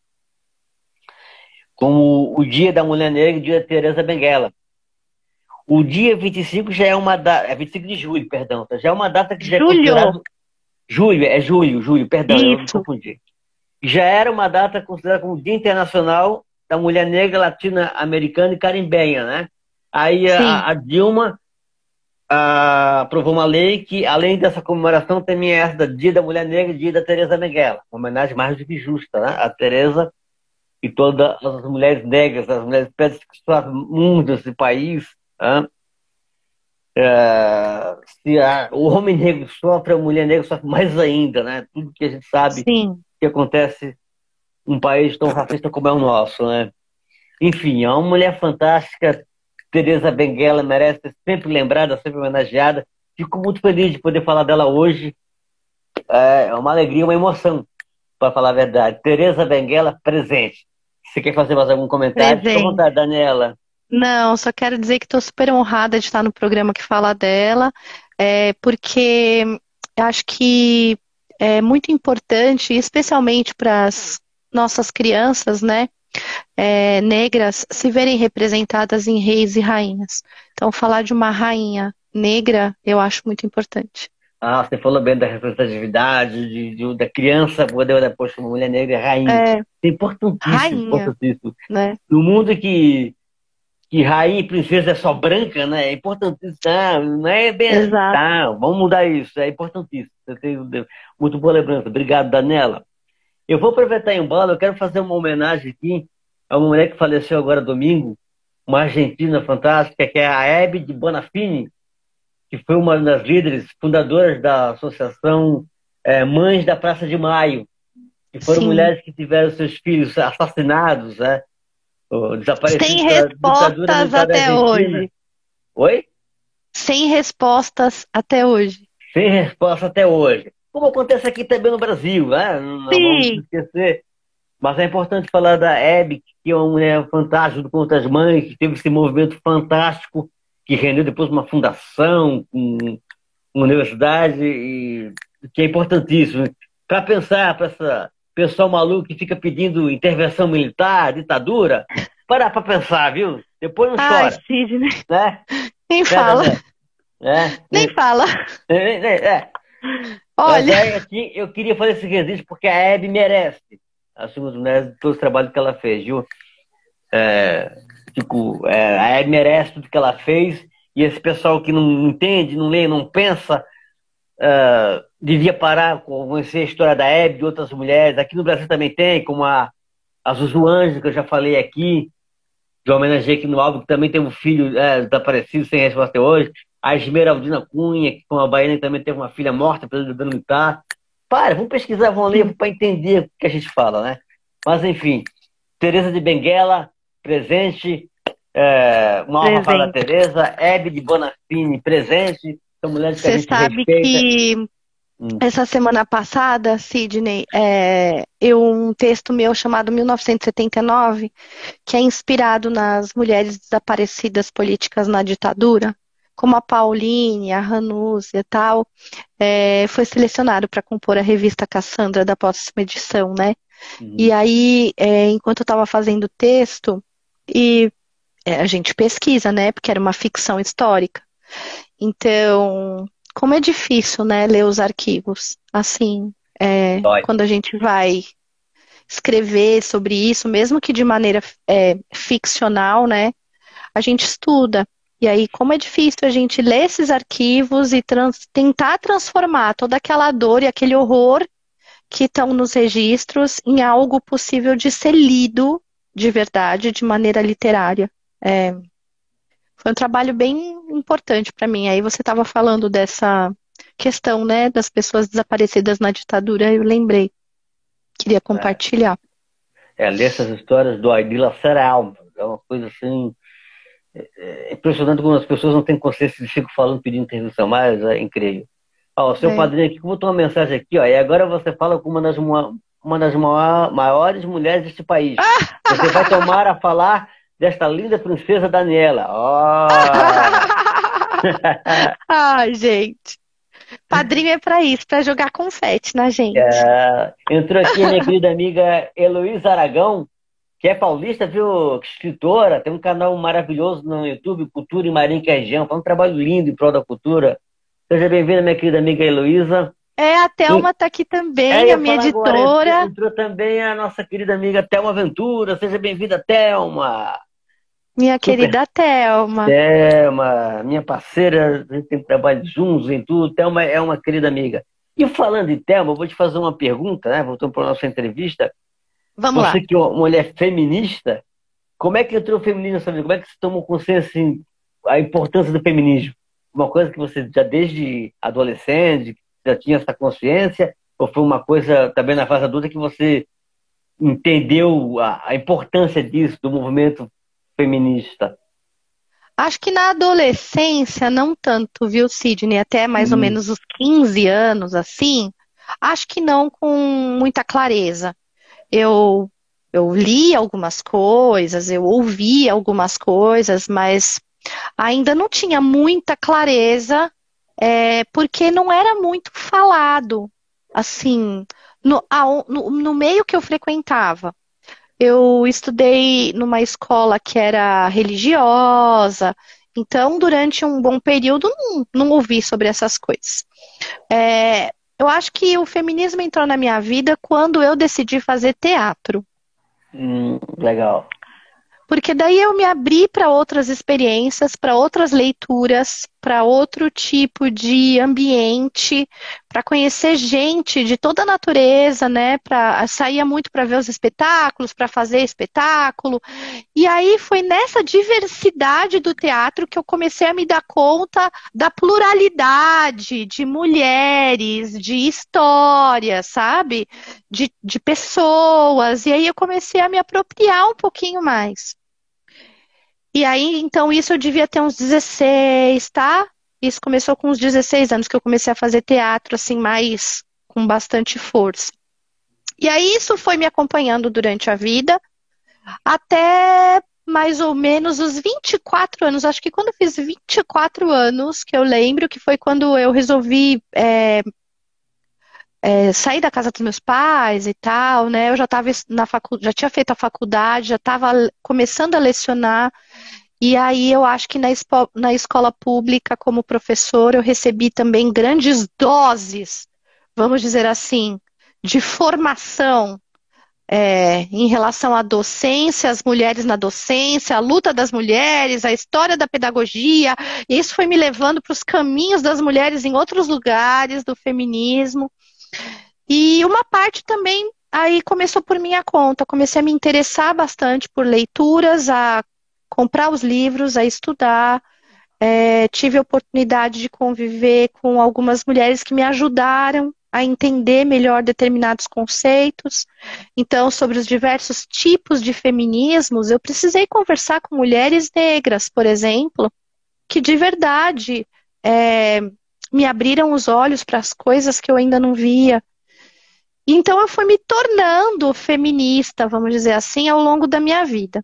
como o Dia da Mulher Negra e o Dia da Teresa Benguela. O dia vinte e cinco já é uma data, é vinte e cinco de julho, perdão, já é uma data que já é julho, considerado, julho, é julho, julho, perdão, eu me isso. confundi. Já era uma data considerada como Dia Internacional da Mulher Negra, Latino-Americana e Carimbenha, né? Aí Sim, a, a Dilma a, aprovou uma lei que, além dessa comemoração, também é essa do Dia da Mulher Negra e Dia da Teresa Benguela. Uma homenagem mais do que justa, né? A Teresa e todas as mulheres negras, as mulheres pretas que sofrem muito nesse país, né? É, se a, o homem negro sofre, a mulher negra sofre mais ainda, né? Tudo que a gente sabe sim. que acontece num país tão racista como é o nosso, né? Enfim, é uma mulher fantástica. Teresa Benguela merece ser sempre lembrada, sempre homenageada. Fico muito feliz de poder falar dela hoje. É uma alegria, uma emoção, para falar a verdade. Teresa Benguela, presente. Você quer fazer mais algum comentário? Fica à Presente. vontade, Daniela. Não, só quero dizer que estou super honrada de estar no programa que fala dela, é, porque eu acho que é muito importante, especialmente para as nossas crianças, né, é, negras, se verem representadas em reis e rainhas. Então, falar de uma rainha negra, eu acho muito importante. Ah, você falou bem da representatividade, de, de- da criança poder olhar, poxa, uma mulher negra é rainha. É, É importantíssimo, rainha, importantíssimo. né? No mundo que que rainha e princesa é só branca, né? É importantíssimo. Ah, não é bem assim. Exato. Tá, vamos mudar isso. É importantíssimo. Você tem muito boa lembrança. Obrigado, Daniela. Eu vou aproveitar em embalo, eu quero fazer uma homenagem aqui a uma mulher que faleceu agora domingo, uma argentina fantástica, que é a Hebe de Bonafini, que foi uma das líderes fundadoras da associação eh, Mães da Praça de Maio, que foram Sim. mulheres que tiveram seus filhos assassinados, né? Ou desaparecidos Sem pela ditadura respostas militar da até Argentina. hoje. Oi? Sem respostas até hoje. Sem resposta até hoje. Como acontece aqui também no Brasil, né? Não vamos Sim, esquecer. Mas é importante falar da Hebe, que é uma mulher fantástica, junto com outras mães, que teve esse movimento fantástico, que rendeu depois uma fundação, com uma universidade, e que é importantíssimo. Para pensar, para essa pessoal maluco que fica pedindo intervenção militar, ditadura, para para pensar, viu? Depois não ai, chora, Sidney, né? nem Né, fala, Daniel? É, nem é, fala. é, é. Mas Olha, aí aqui eu queria fazer esse registro porque a Hebe merece, acima de mulheres, todo o trabalho que ela fez, viu? É, tipo, é, a Hebe merece tudo que ela fez e esse pessoal que não entende, não lê, não pensa, é, devia parar com conhecer a história da Hebe, de outras mulheres. Aqui no Brasil também tem, como a, a Zuzu Anjo, que eu já falei aqui, de homenageei aqui no álbum, que também tem um filho é, desaparecido, sem resposta até hoje. A Esmeraldina Cunha, que foi uma baiana que também teve uma filha morta pelo ditadura militar. Para, vamos pesquisar, vamos ler sim, para entender o que a gente fala, né? Mas, enfim, Teresa de Benguela, presente. É, uma honra falar da presente. Teresa. Hebe de Bonafini, presente. São mulheres que a Você gente sabe respeita. que Hum, essa semana passada, Sidney, é, eu um texto meu chamado mil novecentos e setenta e nove, que é inspirado nas mulheres desaparecidas políticas na ditadura, como a Pauline, a Ranúzia e tal, é, foi selecionado para compor a revista Cassandra da próxima edição, né? E uhum. aí, é, enquanto eu estava fazendo o texto, e é, a gente pesquisa, né? Porque era uma ficção histórica. Então, como é difícil, né, ler os arquivos. Assim, é, Dói. quando a gente vai escrever sobre isso, mesmo que de maneira é, ficcional, né, a gente estuda. E aí, como é difícil a gente ler esses arquivos e trans- tentar transformar toda aquela dor e aquele horror que estão nos registros em algo possível de ser lido de verdade, de maneira literária. É, foi um trabalho bem importante para mim. Aí você estava falando dessa questão, né, das pessoas desaparecidas na ditadura, eu lembrei, queria É, compartilhar. é ler essas histórias do Aidila Serral. É uma coisa assim, é impressionante como as pessoas não têm consciência de fico falando, pedindo intervenção, mas é incrível. Ó, o seu É. padrinho aqui, que botou uma mensagem aqui, ó, e agora você fala com uma das, mo- uma das ma- maiores mulheres deste país. Você vai tomar a falar desta linda princesa Daniela. Ó! Ai, gente. Padrinho é pra isso, pra jogar confete na gente. É, entrou aqui a minha querida amiga Heloísa Aragão, que é paulista, viu? Escritora, tem um canal maravilhoso no YouTube, Cultura em Marinho e Região, faz um trabalho lindo em prol da cultura. Seja bem-vinda, minha querida amiga Heloísa. É, a E, Thelma tá aqui é, eu também, a ia minha falar agora, entrou, editora. entrou também a nossa querida amiga Thelma Ventura. Seja bem-vinda, Thelma. Minha Super querida Thelma. Thelma, minha parceira, a gente tem trabalho juntos em tudo. Thelma é uma querida amiga. E falando em Thelma, eu vou te fazer uma pergunta, né? Voltando para a nossa entrevista. Vamos lá. Você que é uma mulher feminista, como é que entrou o feminismo na sua vida? Como é que você tomou consciência, assim, a importância do feminismo? Uma coisa que você já desde adolescente já tinha essa consciência? Ou foi uma coisa também na fase adulta que você entendeu a, a importância disso, do movimento feminista? Acho que na adolescência, não tanto, viu, Sidney? Até mais ou Hum, menos os quinze anos, assim. Acho que não com muita clareza. Eu, eu li algumas coisas, eu ouvi algumas coisas, mas ainda não tinha muita clareza, é, porque não era muito falado, assim, no, ao- no, no meio que eu frequentava. Eu estudei numa escola que era religiosa, então durante um bom período não, não ouvi sobre essas coisas. É, eu acho que o feminismo entrou na minha vida quando eu decidi fazer teatro. hum, legal. Porque daí eu me abri para outras experiências, para outras leituras, para outro tipo de ambiente, para conhecer gente de toda a natureza, né? Para saía muito para ver os espetáculos, para fazer espetáculo. E aí foi nessa diversidade do teatro que eu comecei a me dar conta da pluralidade de mulheres, de histórias, sabe? De, de pessoas. E aí eu comecei a me apropriar um pouquinho mais. E aí, então, isso eu devia ter uns dezesseis, tá? Isso começou com uns dezesseis anos que eu comecei a fazer teatro, assim, mais com bastante força. E aí, isso foi me acompanhando durante a vida, até mais ou menos os vinte e quatro anos. Acho que quando eu fiz vinte e quatro anos, que eu lembro que foi quando eu resolvi é, é, sair da casa dos meus pais e tal, né? Eu já estava na facu... já tinha feito a faculdade, já estava começando a lecionar. E aí eu acho que na, espo- na escola pública, como professor, eu recebi também grandes doses, vamos dizer assim, de formação é, em relação à docência, as mulheres na docência, a luta das mulheres, a história da pedagogia. E isso foi me levando para os caminhos das mulheres em outros lugares do feminismo. E uma parte também aí começou por minha conta. Comecei a me interessar bastante por leituras, a comprar os livros, a estudar. É, tive a oportunidade de conviver com algumas mulheres que me ajudaram a entender melhor determinados conceitos. Então, sobre os diversos tipos de feminismos, eu precisei conversar com mulheres negras, por exemplo, que de verdade é, me abriram os olhos para as coisas que eu ainda não via. Então, eu fui me tornando feminista, vamos dizer assim, ao longo da minha vida.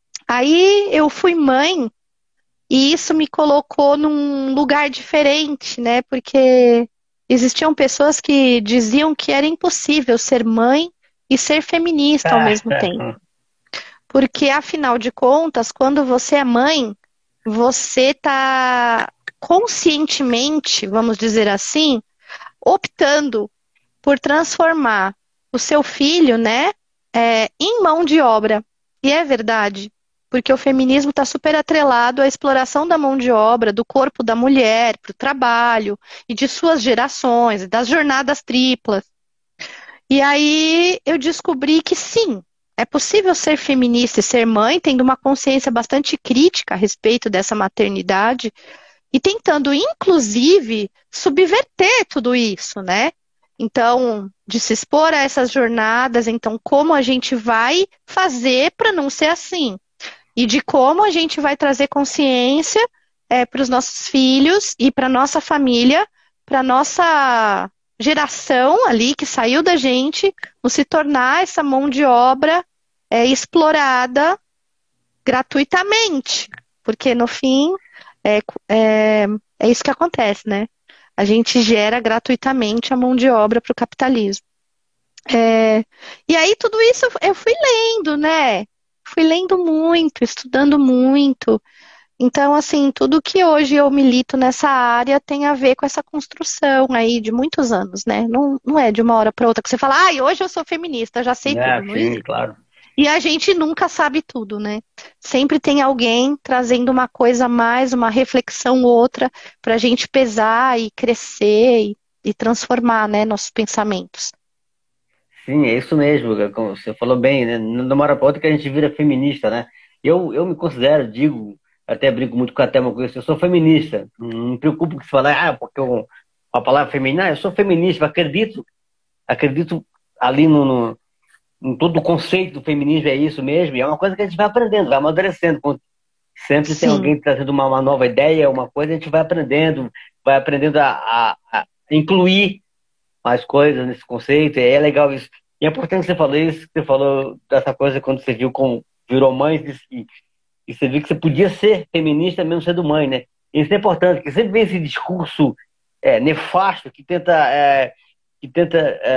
Aí, eu fui mãe. E isso me colocou num lugar diferente, né? Porque existiam pessoas que diziam que era impossível ser mãe e ser feminista ao mesmo tempo. Porque, afinal de contas, quando você é mãe, você está conscientemente, vamos dizer assim, optando por transformar o seu filho, né, é, em mão de obra. E é verdade, porque o feminismo está super atrelado à exploração da mão de obra, do corpo da mulher, para o trabalho, e de suas gerações, e das jornadas triplas. E aí eu descobri que sim, é possível ser feminista e ser mãe, tendo uma consciência bastante crítica a respeito dessa maternidade, e tentando, inclusive, subverter tudo isso, né? Então, de se expor a essas jornadas, então, como a gente vai fazer para não ser assim? e de como a gente vai trazer consciência para os nossos filhos e para nossa família, para nossa geração ali que saiu da gente, não se tornar essa mão de obra é, explorada gratuitamente, porque no fim é, é, é isso que acontece, né? A gente gera gratuitamente a mão de obra para o capitalismo. É, e aí tudo isso eu fui lendo, né? Fui lendo muito, estudando muito. Então, assim, tudo que hoje eu milito nessa área tem a ver com essa construção aí de muitos anos, né? Não, não é de uma hora para outra que você fala, ah, hoje eu sou feminista, já sei É, tudo. Não sim, existe. claro. E a gente nunca sabe tudo, né? Sempre tem alguém trazendo uma coisa a mais, uma reflexão outra, para a gente pesar e crescer e, e transformar, né, nossos pensamentos. Sim, é isso mesmo, como você falou bem, né? Não demora para outra que a gente vira feminista, né? Eu, eu me considero, digo, até brinco muito com a Thelma com isso, eu sou feminista. Não me preocupo com se falar, ah, porque eu, a palavra feminina, eu sou feminista, eu acredito, acredito ali no, no, em todo o conceito do feminismo, é isso mesmo, e é uma coisa que a gente vai aprendendo, vai amadurecendo. Sempre tem Sim, alguém trazendo uma, uma nova ideia, uma coisa, a gente vai aprendendo, vai aprendendo a, a, a incluir mais coisas nesse conceito, e é legal isso. E é importante que você falou isso, que você falou dessa coisa quando você viu como virou mãe, e, e você viu que você podia ser feminista mesmo sendo mãe, né? Isso é importante, porque sempre vem esse discurso é, nefasto que tenta, é, que tenta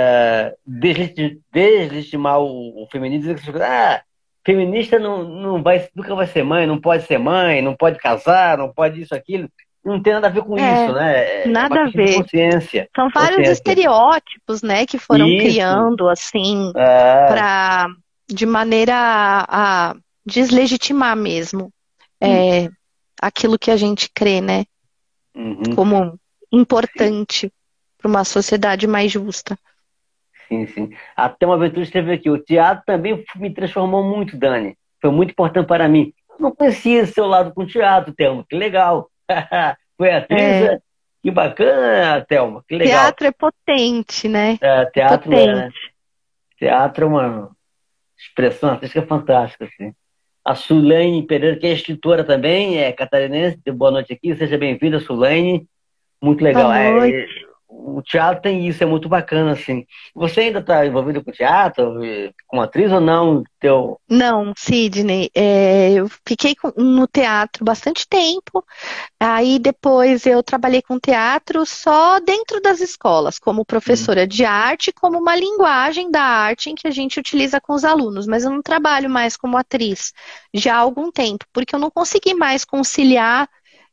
é, deslegitimar, deslegitimar o, o feminismo, dizer que ah, feminista não, não vai, nunca vai ser mãe, não pode ser mãe, não pode casar, não pode isso, aquilo. Não tem nada a ver com isso, é, né? É uma nada a questão de ver. consciência. São vários Consciência. estereótipos, né, que foram Isso. criando, assim, É, para, de maneira a, a deslegitimar mesmo isso. é, aquilo que a gente crê, né, Uhum. como Sim, importante para uma sociedade mais justa. sim, sim. Até uma aventura esteve aqui. O teatro também me transformou muito, Dani. Foi muito importante para mim. Não conhecia seu lado com teatro, Thelma. Que legal. Foi atriz? É, É? Que bacana, Thelma. Que legal. teatro é potente, né? É, É teatro é, potente. né? Teatro é uma expressão artística fantástica, assim. A Sulaine Pereira, que é escritora também, é catarinense. Boa noite aqui. Seja bem-vinda, Sulaine. Muito Boa legal. noite. É, o teatro tem isso, é muito bacana, assim. Você ainda está envolvido com teatro, eh, com atriz ou não? Teu... Não, Sidney, é, eu fiquei com- no teatro bastante tempo. Aí depois eu trabalhei com teatro só dentro das escolas, como Hum. professora de arte, como uma linguagem da arte em que a gente utiliza com os alunos, mas eu não trabalho mais como atriz já há algum tempo, porque eu não consegui mais conciliar,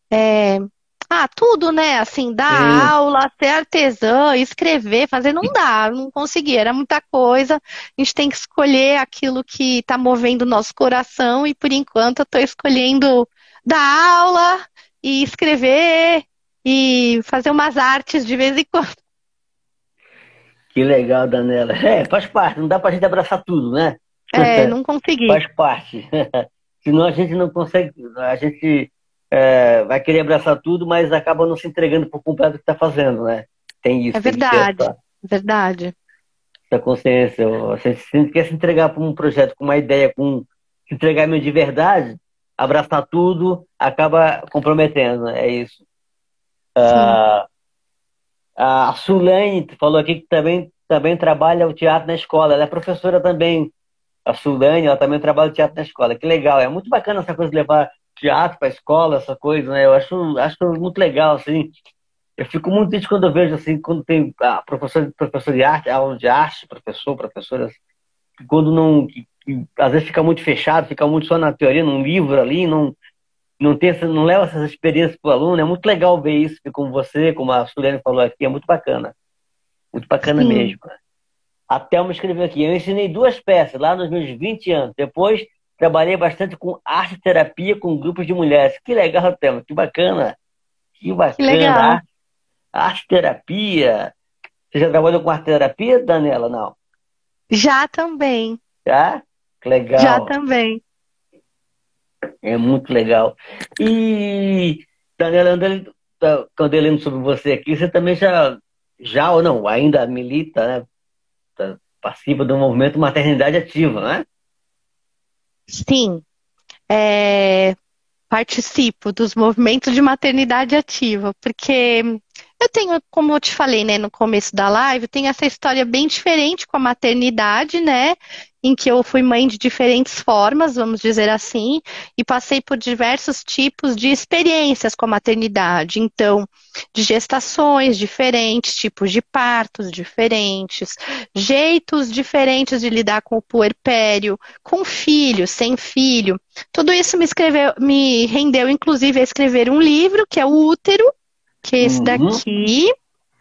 é, ah, tudo, né? Assim, dar Sim, aula, ser artesã, escrever, fazer, não dá, eu não consegui, era muita coisa. A gente tem que escolher aquilo que está movendo o nosso coração, e por enquanto eu estou escolhendo dar aula e escrever e fazer umas artes de vez em quando. que legal, Danela. É, faz parte, não dá pra gente abraçar tudo, né? É, não consegui. Faz parte. Senão a gente não consegue, a gente é, vai querer abraçar tudo, mas acaba não se entregando por completo o que está fazendo, né? Tem É isso, tem que ter verdade, essa, é verdade. essa consciência. Você se quer se entregar para um projeto, com uma ideia, com se entregar mesmo de verdade, abraçar tudo, acaba comprometendo, né? É isso. Sim, A Sulaine falou aqui que também, também trabalha o teatro na escola. Ela é professora também. A Sulaine, ela também trabalha o teatro na escola. Que legal. É muito bacana essa coisa de levar teatro para a escola, essa coisa, né? Eu acho, acho muito legal, assim. Eu fico muito triste quando eu vejo, assim, quando tem ah, professor, professor de arte, aula de arte, professor, professora, que quando não... Que, que às vezes fica muito fechado, fica muito só na teoria, num livro ali, não, não, tem essa, não leva essas experiências para o aluno. É muito legal ver isso, como você, como a Sulaine falou aqui, é muito bacana. Muito bacana sim. mesmo. A Thelma escreveu aqui: eu ensinei duas peças lá nos meus vinte anos. Depois, trabalhei bastante com arte terapia com grupos de mulheres. Que legal, Thelma. Que bacana. Que Que legal. bacana. Arte terapia. Você já trabalhou com arte terapia, Daniela? Não. Já também, Já? Que já legal. também. É muito legal. E, Daniela, andando, quando eu lendo sobre você aqui, você também já, já ou não, ainda milita, né? Participa do movimento Maternidade Ativa, né? Sim. é, participo dos movimentos de maternidade ativa, porque eu tenho, como eu te falei, né, no começo da live, eu tenho essa história bem diferente com a maternidade, né, em que eu fui mãe de diferentes formas, vamos dizer assim, e passei por diversos tipos de experiências com a maternidade, então, de gestações diferentes, tipos de partos diferentes, jeitos diferentes de lidar com o puerpério, com filho, sem filho. Tudo isso me escreveu, me rendeu, inclusive, a escrever um livro, que é o Útero, que é esse Uhum. daqui,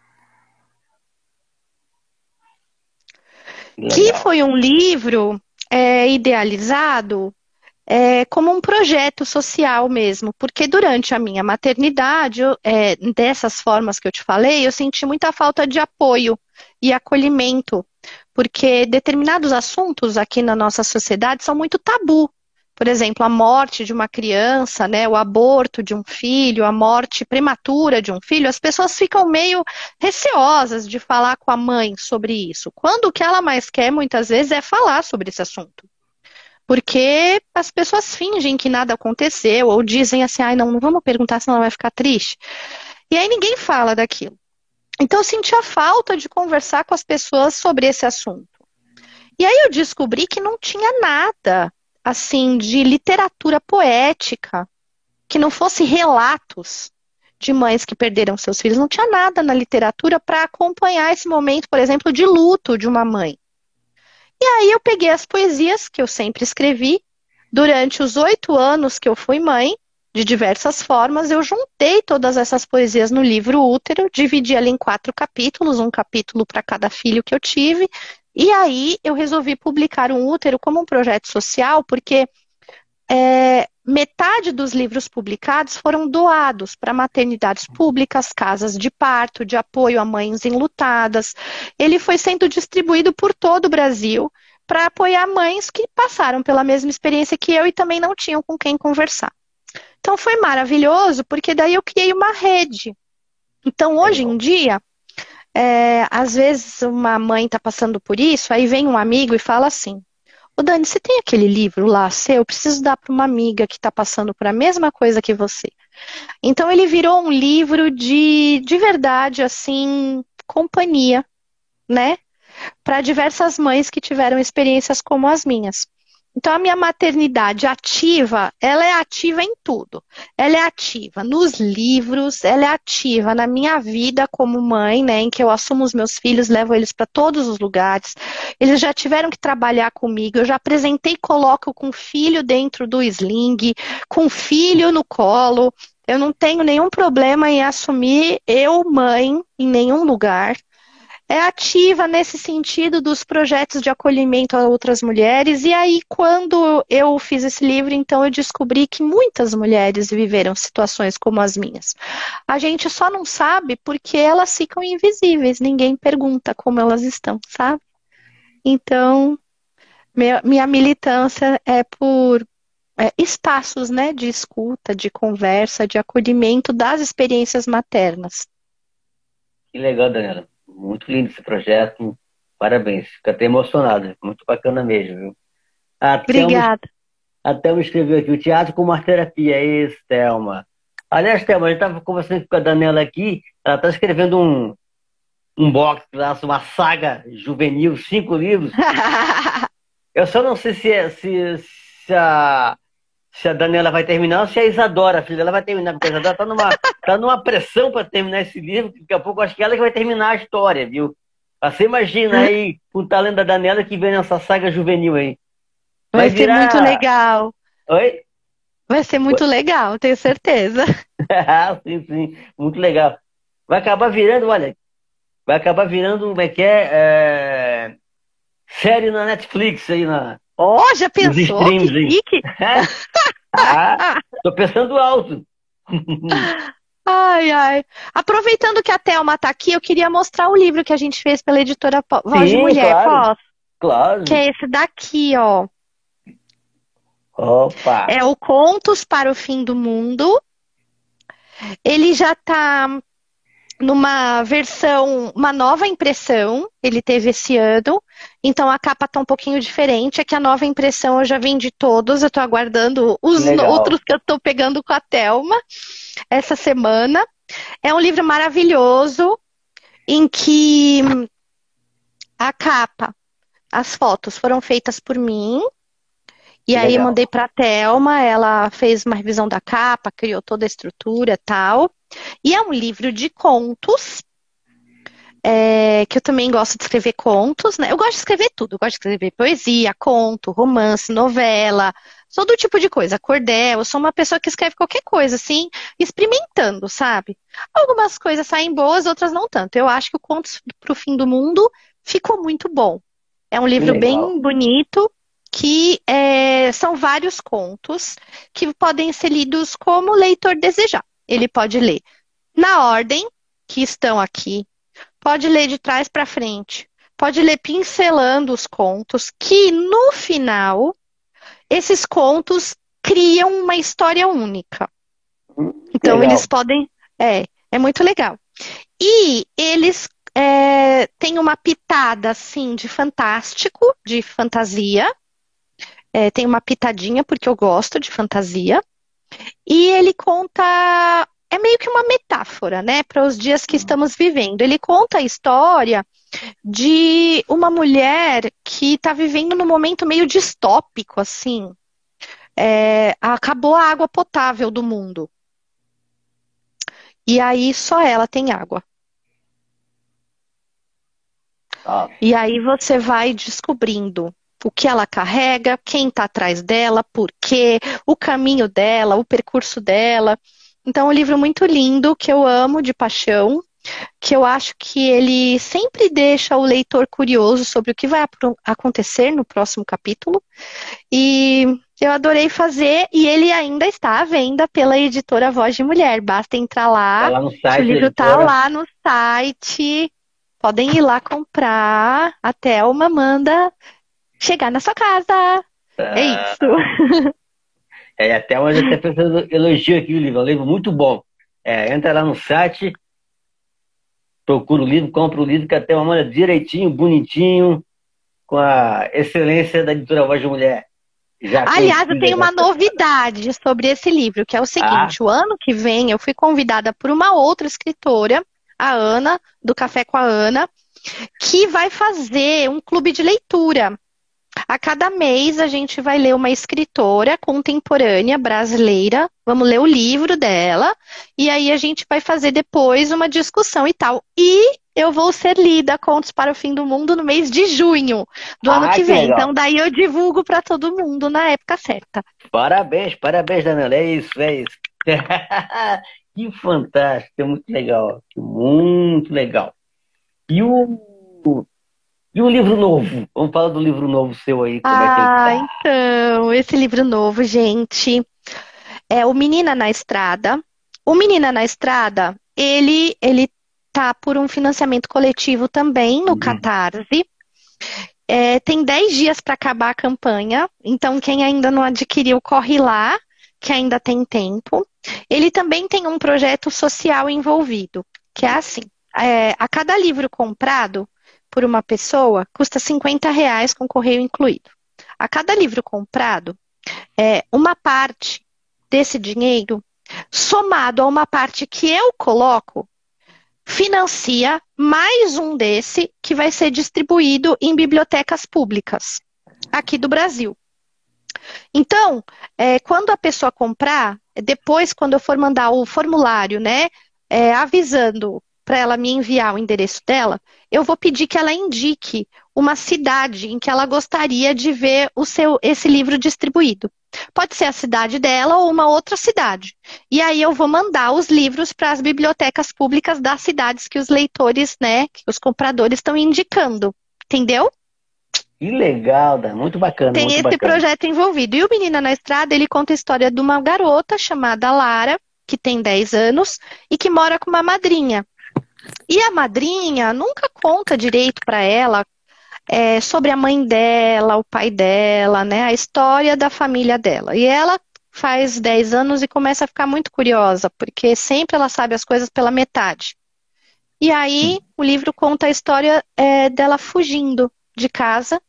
que Legal. foi um livro é, idealizado é, como um projeto social mesmo, porque durante a minha maternidade, eu, é, dessas formas que eu te falei, eu senti muita falta de apoio e acolhimento, porque determinados assuntos aqui na nossa sociedade são muito tabu. Por exemplo, a morte de uma criança, né, o aborto de um filho, a morte prematura de um filho, as pessoas ficam meio receosas de falar com a mãe sobre isso, quando o que ela mais quer muitas vezes é falar sobre esse assunto. Porque as pessoas fingem que nada aconteceu, ou dizem assim, ai, não, não vamos perguntar, senão ela vai ficar triste. E aí ninguém fala daquilo. Então eu senti a falta de conversar com as pessoas sobre esse assunto. E aí eu descobri que não tinha nada, assim, de literatura poética, que não fosse relatos de mães que perderam seus filhos. Não tinha nada na literatura para acompanhar esse momento, por exemplo, de luto de uma mãe. E aí eu peguei as poesias que eu sempre escrevi. Durante os oito anos que eu fui mãe, de diversas formas, eu juntei todas essas poesias no livro Útero, dividi ela em quatro capítulos, um capítulo para cada filho que eu tive. E aí eu resolvi publicar um Útero como um projeto social, porque é, metade dos livros publicados foram doados para maternidades públicas, casas de parto, de apoio a mães enlutadas. Ele foi sendo distribuído por todo o Brasil para apoiar mães que passaram pela mesma experiência que eu e também não tinham com quem conversar. Então foi maravilhoso, porque daí eu criei uma rede. Então hoje em Legal. dia, é, às vezes uma mãe está passando por isso, aí vem um amigo e fala assim: Ô Dani, você tem aquele livro lá seu? Eu preciso dar para uma amiga que está passando por a mesma coisa que você. Então ele virou um livro de, de verdade, assim, companhia, né? Para diversas mães que tiveram experiências como as minhas. Então, a minha maternidade ativa, ela é ativa em tudo. Ela é ativa nos livros, ela é ativa na minha vida como mãe, né, em que eu assumo os meus filhos, levo eles para todos os lugares. Eles já tiveram que trabalhar comigo, eu já apresentei e coloco com filho dentro do sling, com filho no colo. Eu não tenho nenhum problema em assumir eu, mãe, em nenhum lugar. É ativa nesse sentido dos projetos de acolhimento a outras mulheres. E aí, quando eu fiz esse livro, então eu descobri que muitas mulheres viveram situações como as minhas. A gente só não sabe porque elas ficam invisíveis, ninguém pergunta como elas estão, sabe? Então, minha, minha militância é por é, espaços, né, de escuta, de conversa, de acolhimento das experiências maternas. Que legal, Daniela. Muito lindo esse projeto. Parabéns. Fico até emocionado. Muito bacana mesmo, viu? A Thelma, Obrigada. a Thelma escreveu aqui, o teatro como arte terapia. Esse, Thelma. Aliás, Thelma, a gente estava conversando com a Daniela aqui. Ela está escrevendo um, um box, uma saga juvenil, cinco livros. Eu só não sei se, é- se, se a, se a Daniela vai terminar ou se a Isadora, a filha, ela vai terminar, porque a Isadora tá numa, tá numa pressão para terminar esse livro, que daqui a pouco eu acho que ela que vai terminar a história, viu? Você imagina aí o talento da Daniela que vem nessa saga juvenil aí. Vai Vai ser muito virar. legal. Oi? Vai ser muito legal, tenho certeza. Sim, sim, muito legal. Vai acabar virando, olha, vai acabar virando, como é que é? É, série na Netflix aí, na, Oh, já nos pensou? Que streams aí. chique! Ah, tô pensando alto. Ai, ai. Aproveitando que a Thelma tá aqui, eu queria mostrar o livro que a gente fez pela editora Po- Voz de Sim, Mulher. claro, Posso? Que claro. é esse daqui, ó. Opa! É o Contos para o Fim do Mundo. Ele já tá numa versão, uma nova impressão, ele teve esse ano, então a capa tá um pouquinho diferente, é que a nova impressão eu já vendi todos, eu tô aguardando Que os no- legal. outros que eu tô pegando com a Thelma essa semana. É um livro maravilhoso, em que a capa, as fotos foram feitas por mim, e Que aí legal. mandei pra Thelma, ela fez uma revisão da capa, criou toda a estrutura e tal. E é um livro de contos, é, que eu também gosto de escrever contos, né? Eu gosto de escrever tudo. Eu gosto de escrever poesia, conto, romance, novela, todo tipo de coisa. Cordel, eu sou uma pessoa que escreve qualquer coisa, assim, experimentando, sabe? Algumas coisas saem boas, outras não tanto. Eu acho que o Contos pro Fim do Mundo ficou muito bom. É um Que livro legal. bem bonito, que é, são vários contos que podem ser lidos como o leitor desejar. Ele pode ler na ordem que estão aqui. Pode ler de trás para frente. Pode ler pincelando os contos, que no final, esses contos criam uma história única. Hum, Que Então, eles legal. podem. É, é muito legal. E eles é, têm uma pitada, assim, de fantástico, de fantasia. É, tem uma pitadinha, porque eu gosto de fantasia. E ele conta. É meio que uma metáfora, né, para os dias que estamos vivendo. Ele conta a história de uma mulher que está vivendo num momento meio distópico, assim. É, acabou a água potável do mundo. E aí só ela tem água. Ah, E aí você vai descobrindo o que ela carrega, quem está atrás dela, por quê, o caminho dela, o percurso dela. Então, é um livro muito lindo, que eu amo de paixão, que eu acho que ele sempre deixa o leitor curioso sobre o que vai apro- acontecer no próximo capítulo. E eu adorei fazer, e ele ainda está à venda pela editora Voz de Mulher. Basta entrar tá lá, lá no que o site da livro está editora. lá no site. Podem ir lá comprar. A Thelma manda chegar na sua casa. É isso. Ah, é, até hoje até pessoas elogio aqui o livro, é um livro muito bom. É, entra lá no site, procura o livro, compra o livro, que até uma manda direitinho, bonitinho, com a excelência da editora Voz de Mulher, já Aliás, eu conhecida. tenho uma novidade sobre esse livro, que é o Ah, seguinte: o ano que vem eu fui convidada por uma outra escritora, a Ana, do Café com a Ana, que vai fazer um clube de leitura. A cada mês a gente vai ler uma escritora contemporânea brasileira, vamos ler o livro dela, e aí a gente vai fazer depois uma discussão e tal. E eu vou ser lida Contos para o Fim do Mundo no mês de junho do ano ah, que que vem. legal. Então daí eu divulgo para todo mundo na época certa. Parabéns, parabéns, Daniela. É isso, é isso. Que fantástico, é muito legal. Muito legal. E o, e o livro novo? Vamos falar do livro novo seu aí, como é que ele Ah, tá? então, esse livro novo, gente, é O Menina na Estrada. O Menina na Estrada, ele ele tá por um financiamento coletivo também no Uhum. Catarse. É, tem dez dias para acabar a campanha, então quem ainda não adquiriu, corre lá, que ainda tem tempo. Ele também tem um projeto social envolvido, que é assim: é, a cada livro comprado por uma pessoa, custa cinquenta reais com correio incluído. A cada livro comprado, é, uma parte desse dinheiro, somado a uma parte que eu coloco, financia mais um desse que vai ser distribuído em bibliotecas públicas aqui do Brasil. Então, é, quando a pessoa comprar, depois, quando eu for mandar o formulário, né, é, avisando para ela me enviar o endereço dela, eu vou pedir que ela indique uma cidade em que ela gostaria de ver o seu, esse livro distribuído. Pode ser a cidade dela ou uma outra cidade. E aí eu vou mandar os livros para as bibliotecas públicas das cidades que os leitores, né, que os compradores estão indicando. Entendeu? Que legal, Dan. Muito bacana, Tem muito esse bacana. projeto envolvido. E o Menina na Estrada, ele conta a história de uma garota chamada Lara, que tem dez anos, e que mora com uma madrinha. E a madrinha nunca conta direito para ela é, sobre a mãe dela, o pai dela, né, a história da família dela. E ela faz dez anos e começa a ficar muito curiosa, porque sempre ela sabe as coisas pela metade. E aí o livro conta a história é, dela fugindo de casa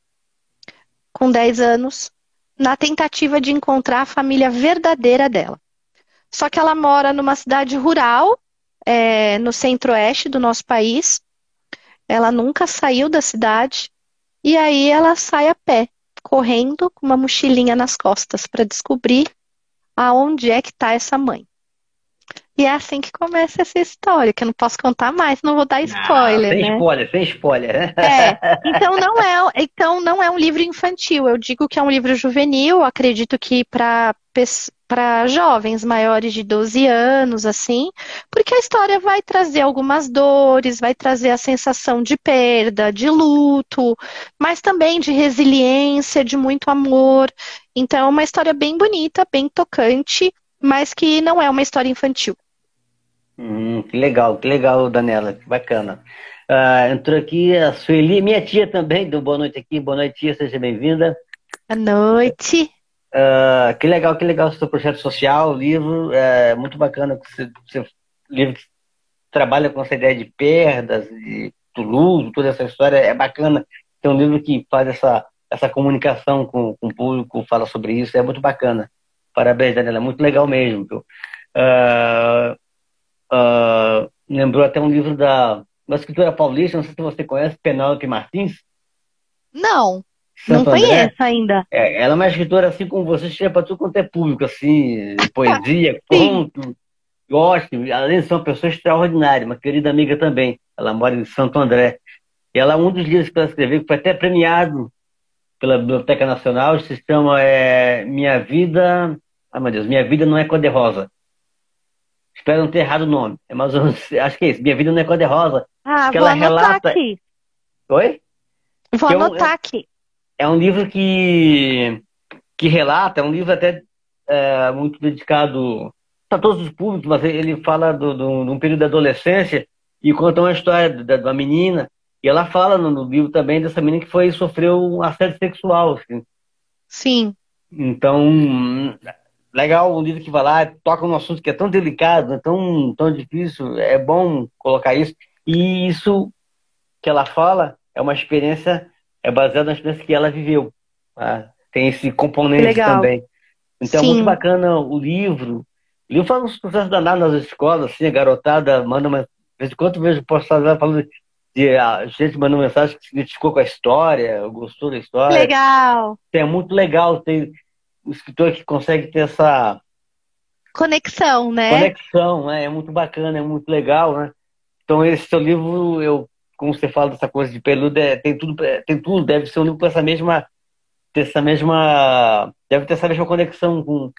com dez anos, na tentativa de encontrar a família verdadeira dela. Só que ela mora numa cidade rural, é, no centro-oeste do nosso país. Ela nunca saiu da cidade. E aí ela sai a pé, correndo com uma mochilinha nas costas para descobrir aonde é que está essa mãe. E é assim que começa essa história, que eu não posso contar mais, não vou dar Não, spoiler, sem né? spoiler, sem spoiler. É, então não é, então não é um livro infantil. Eu digo que é um livro juvenil, acredito que para para jovens maiores de doze anos, assim, porque a história vai trazer algumas dores, vai trazer a sensação de perda, de luto, mas também de resiliência, de muito amor. Então é uma história bem bonita, bem tocante, mas que não é uma história infantil. Hum, que legal, que legal, Daniela, que bacana. Ah, entrou aqui a Sueli, minha tia também, deu boa noite aqui. Boa noite, tia, seja bem-vinda. Boa noite. Ah, que legal, que legal o seu projeto social, o livro, é muito bacana que você, você livro que trabalha com essa ideia de perdas, de do luto, toda essa história, é bacana. Tem um livro que faz essa, essa comunicação com, com o público, fala sobre isso, é muito bacana. Parabéns, Daniela, é muito legal mesmo. Viu? Ah, ah, lembrou até um livro da uma escritora paulista, não sei se você conhece, Penélope Martins, Não, não Santo André. conheço ainda. É, ela é uma escritora assim como você, chega para tudo quanto é público, assim, poesia, Sim, conto, gosto, além de ser uma pessoa extraordinária, uma querida amiga também. Ela mora em Santo André. E ela, um dos livros que ela escreveu, que foi até premiado pela Biblioteca Nacional, se chama é, Minha Vida. Ai, meu Deus, Minha Vida Não É Cor-de-Rosa. Espero não ter errado o nome. É mais ou menos, acho que é isso. Minha Vida Não É Cor-de-Rosa. ah, Que vou ela anotar relata. aqui. Oi? Vou Que é um, anotar aqui. é um livro que, que relata, é um livro até é, muito dedicado para todos os públicos, mas ele fala do, do, de um período da adolescência e conta uma história da, da menina. E ela fala no, no livro também dessa menina que foi, sofreu um assédio sexual. Assim. Sim, Então, legal, um livro que vai lá, toca num assunto que é tão delicado, né, tão, tão difícil, é bom colocar isso. E isso que ela fala é uma experiência, é baseada na experiência que ela viveu. Tá? Tem esse que componente legal. também. Então é muito Sim, bacana o livro. O livro faz um sucesso danado nas escolas, assim, a garotada manda uma. De vez em quando eu vejo postagem falando de a gente mandando mensagem que se identificou com a história, gostou da que história. legal. É muito legal ter um escritor que consegue ter essa Conexão, né? conexão, né? É muito bacana, é muito legal, né? Então esse seu livro, eu, como você fala dessa coisa de peludo, é, tem tudo, é, tem tudo, deve ser um livro com essa mesma, ter essa mesma, deve ter essa mesma conexão com,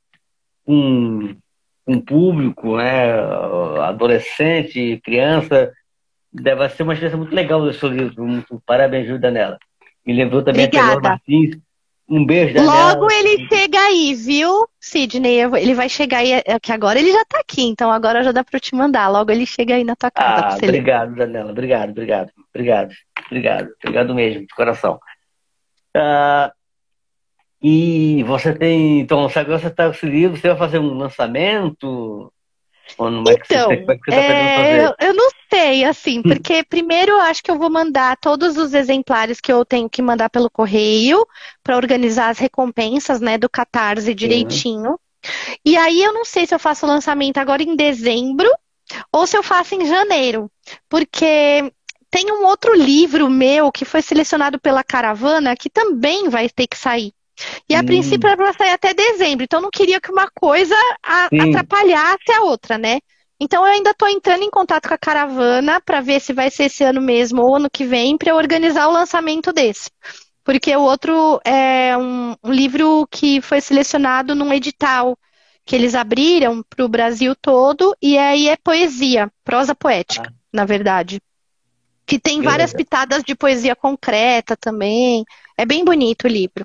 com, com o público, né? Adolescente, criança, deve ser uma experiência muito legal desse seu livro. Muito, parabéns, Júlia, nela. Me lembrou também a Penélope Obrigada. Martins. Um beijo, Logo Daniela. ele chega aí, viu, Sidney? Eu vou- Ele vai chegar aí, é que agora ele já tá aqui, então agora já dá pra eu te mandar. Logo ele chega aí na tua casa pra Ah, você ler. obrigado, Daniela. Obrigado, obrigado, obrigado, obrigado, obrigado mesmo, de coração. Ah, e você tem, então, se agora você está com esse livro, você vai fazer um lançamento? Ou como é que você, como Então, é que você está pretendendo é, eu, fazer? eu não sei, assim, porque primeiro eu acho que eu vou mandar todos os exemplares que eu tenho que mandar pelo correio para organizar as recompensas, né, do Catarse Sim. direitinho. E aí eu não sei se eu faço o lançamento agora em dezembro ou se eu faço em janeiro, porque tem um outro livro meu que foi selecionado pela Caravana que também vai ter que sair. E a princípio Hum, era para sair até dezembro, então eu não queria que uma coisa a- sim. atrapalhasse a outra, né? Então eu ainda estou entrando em contato com a Caravana para ver se vai ser esse ano mesmo ou ano que vem para eu organizar o lançamento desse. Porque o outro é um, um livro que foi selecionado num edital que eles abriram para o Brasil todo, e aí é poesia, prosa poética, Ah, na verdade. Que tem que várias legal. pitadas de poesia concreta também. É bem bonito o livro.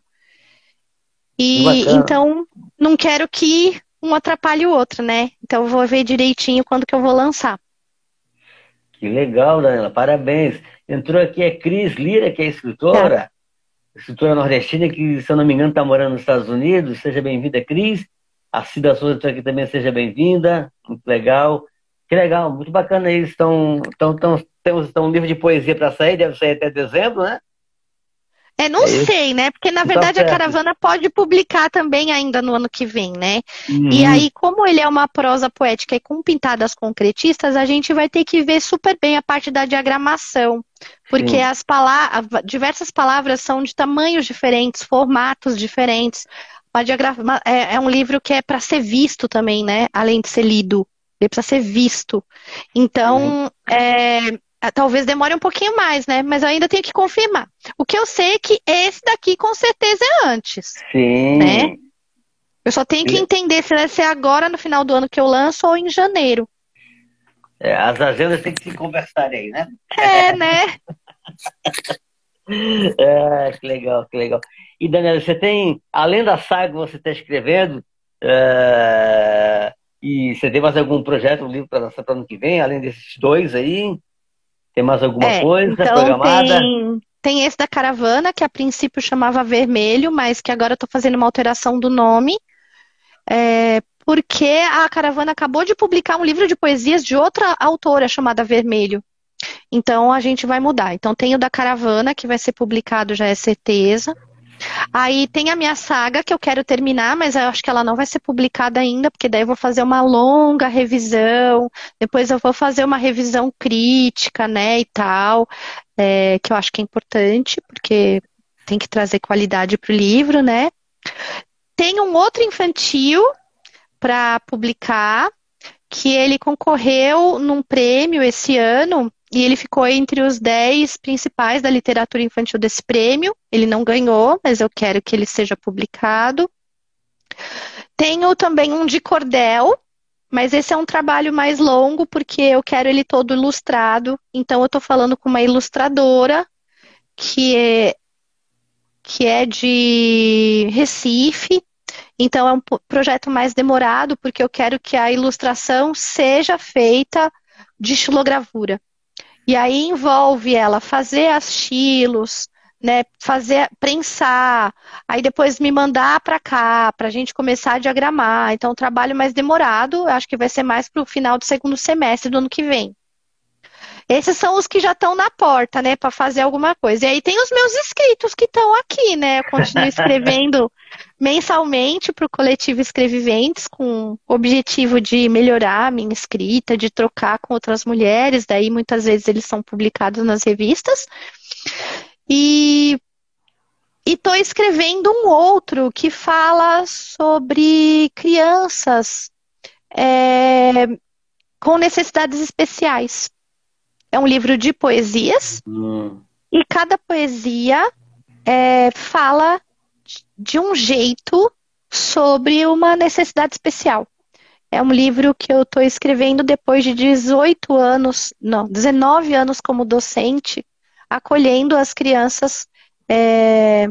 Que E bacana. então não quero que um atrapalhe o outro, né? Então eu vou ver direitinho quando que eu vou lançar. Que legal, Daniela. Parabéns. Entrou aqui a Cris Lira, que é Obrigada. escritora, escritora nordestina, que, se eu não me engano, está morando nos Estados Unidos. Seja bem-vinda, Cris. A Cida Souza entrou aqui também, seja bem-vinda. Muito legal. Que legal, muito bacana isso. Então, então, então, temos então, um livro de poesia para sair, deve sair até dezembro, né? É, não É isso. sei, né? Porque na Então, verdade a certo. Caravana pode publicar também ainda no ano que vem, né? E Uhum, aí, como ele é uma prosa poética e com pitadas concretistas, a gente vai ter que ver super bem a parte da diagramação, porque sim. as pala diversas palavras são de tamanhos diferentes, formatos diferentes. Uma diagrama é, é um livro que é para ser visto também, né? Além de ser lido, ele precisa ser visto. Uhum. Então, é, talvez demore um pouquinho mais, né? Mas eu ainda tenho que confirmar. O que eu sei é que esse daqui com certeza é antes, né? Sim. Eu só tenho que entender se vai ser agora no final do ano que eu lanço ou em janeiro. É, as agendas têm que se conversar aí, né? É, né? É, que legal, que legal. E, Daniela, você tem, além da saga que você está escrevendo, é, e você tem mais algum projeto, um livro para lançar para o ano que vem, além desses dois aí? Tem mais alguma É. coisa Então programada? tem tem esse da Caravana, que a princípio chamava Vermelho, mas que agora eu tô fazendo uma alteração do nome, é, porque a Caravana acabou de publicar um livro de poesias de outra autora chamada Vermelho. Então a gente vai mudar. Então tem o da Caravana, que vai ser publicado, já é certeza. Aí tem a minha saga que eu quero terminar, mas eu acho que ela não vai ser publicada ainda, porque daí eu vou fazer uma longa revisão, depois eu vou fazer uma revisão crítica, né, e tal, é, que eu acho que é importante, porque tem que trazer qualidade para o livro, né? Tem um outro infantil para publicar, que ele concorreu num prêmio esse ano. E ele ficou entre os dez principais da literatura infantil desse prêmio. Ele não ganhou, mas eu quero que ele seja publicado. Tenho também um de cordel, mas esse é um trabalho mais longo, porque eu quero ele todo ilustrado. Então, eu estou falando com uma ilustradora que é, que é de Recife. Então, é um po- projeto mais demorado, porque eu quero que a ilustração seja feita de xilogravura. E aí envolve ela fazer as estilos, né, fazer, prensar, aí depois me mandar para cá, para a gente começar a diagramar. Então, um trabalho mais demorado, acho que vai ser mais para o final do segundo semestre do ano que vem. Esses são os que já estão na porta, né, para fazer alguma coisa. E aí tem os meus inscritos que estão aqui, né? Eu continuo escrevendo mensalmente para o coletivo Escreviventes, com o objetivo de melhorar a minha escrita, de trocar com outras mulheres. Daí muitas vezes eles são publicados nas revistas. E estou escrevendo um outro que fala sobre crianças é, com necessidades especiais. É um livro de poesias. Hum, E cada poesia é, fala de um jeito sobre uma necessidade especial. É um livro que eu estou escrevendo depois de dezoito anos, não, dezenove anos como docente, acolhendo as crianças é,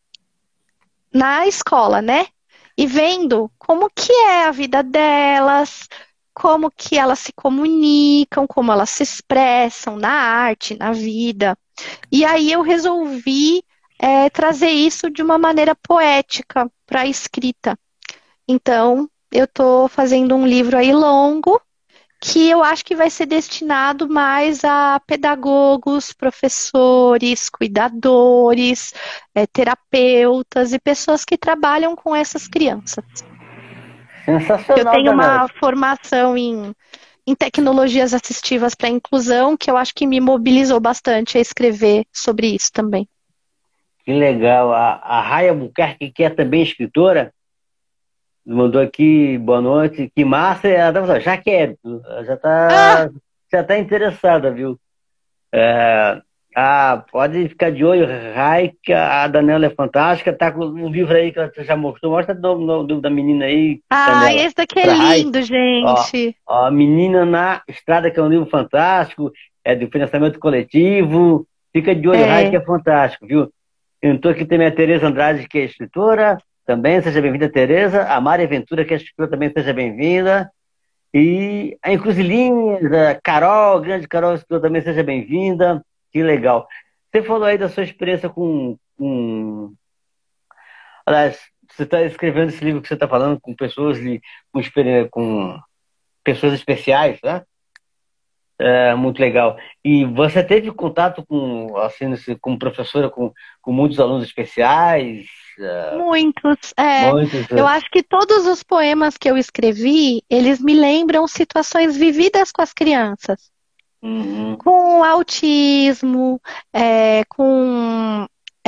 na escola, né? E vendo como que é a vida delas, como que elas se comunicam, como elas se expressam na arte, na vida. E aí eu resolvi é, trazer isso de uma maneira poética para a escrita. Então, eu estou fazendo um livro aí longo que eu acho que vai ser destinado mais a pedagogos, professores, cuidadores, é, terapeutas e pessoas que trabalham com essas crianças. Eu sensacional, tenho Daniela. uma formação em, em tecnologias assistivas para a inclusão, que eu acho que me mobilizou bastante a escrever sobre isso também. Que legal. A, a Raia Buquerque, que é também escritora, mandou aqui, boa noite. Que massa, ela tá falando, já quero. Ela já Ah, tá, já tá interessada, viu? É, ah, pode ficar de olho, Rai, que a Daniela é fantástica. Tá com um livro aí que ela já mostrou. Mostra o nome do- do- da menina aí, ah, Daniela, esse daqui é pra Rai. lindo, Ó, gente. ó, A Menina na Estrada, que é um livro fantástico, é do financiamento coletivo. Fica de olho, Rai, que É, é fantástico, viu? Eu estou aqui também a Tereza Andrade, que é escritora, também, seja bem-vinda, Tereza. A Mari Ventura, que é escritora, também seja bem-vinda. E a Encruzilhinhas, a Carol, grande Carol, escritora, também seja bem-vinda. Que legal. Você falou aí da sua experiência com, com... Aliás, você está escrevendo esse livro que você está falando com pessoas, de, com, experi- com pessoas especiais, né? É muito legal. E você teve contato com, assim, nesse- como professora, com, com muitos alunos especiais? É, Muitos, é. muitos. Eu É. acho que todos os poemas que eu escrevi, eles me lembram situações vividas com as crianças, Uhum. com autismo, é, com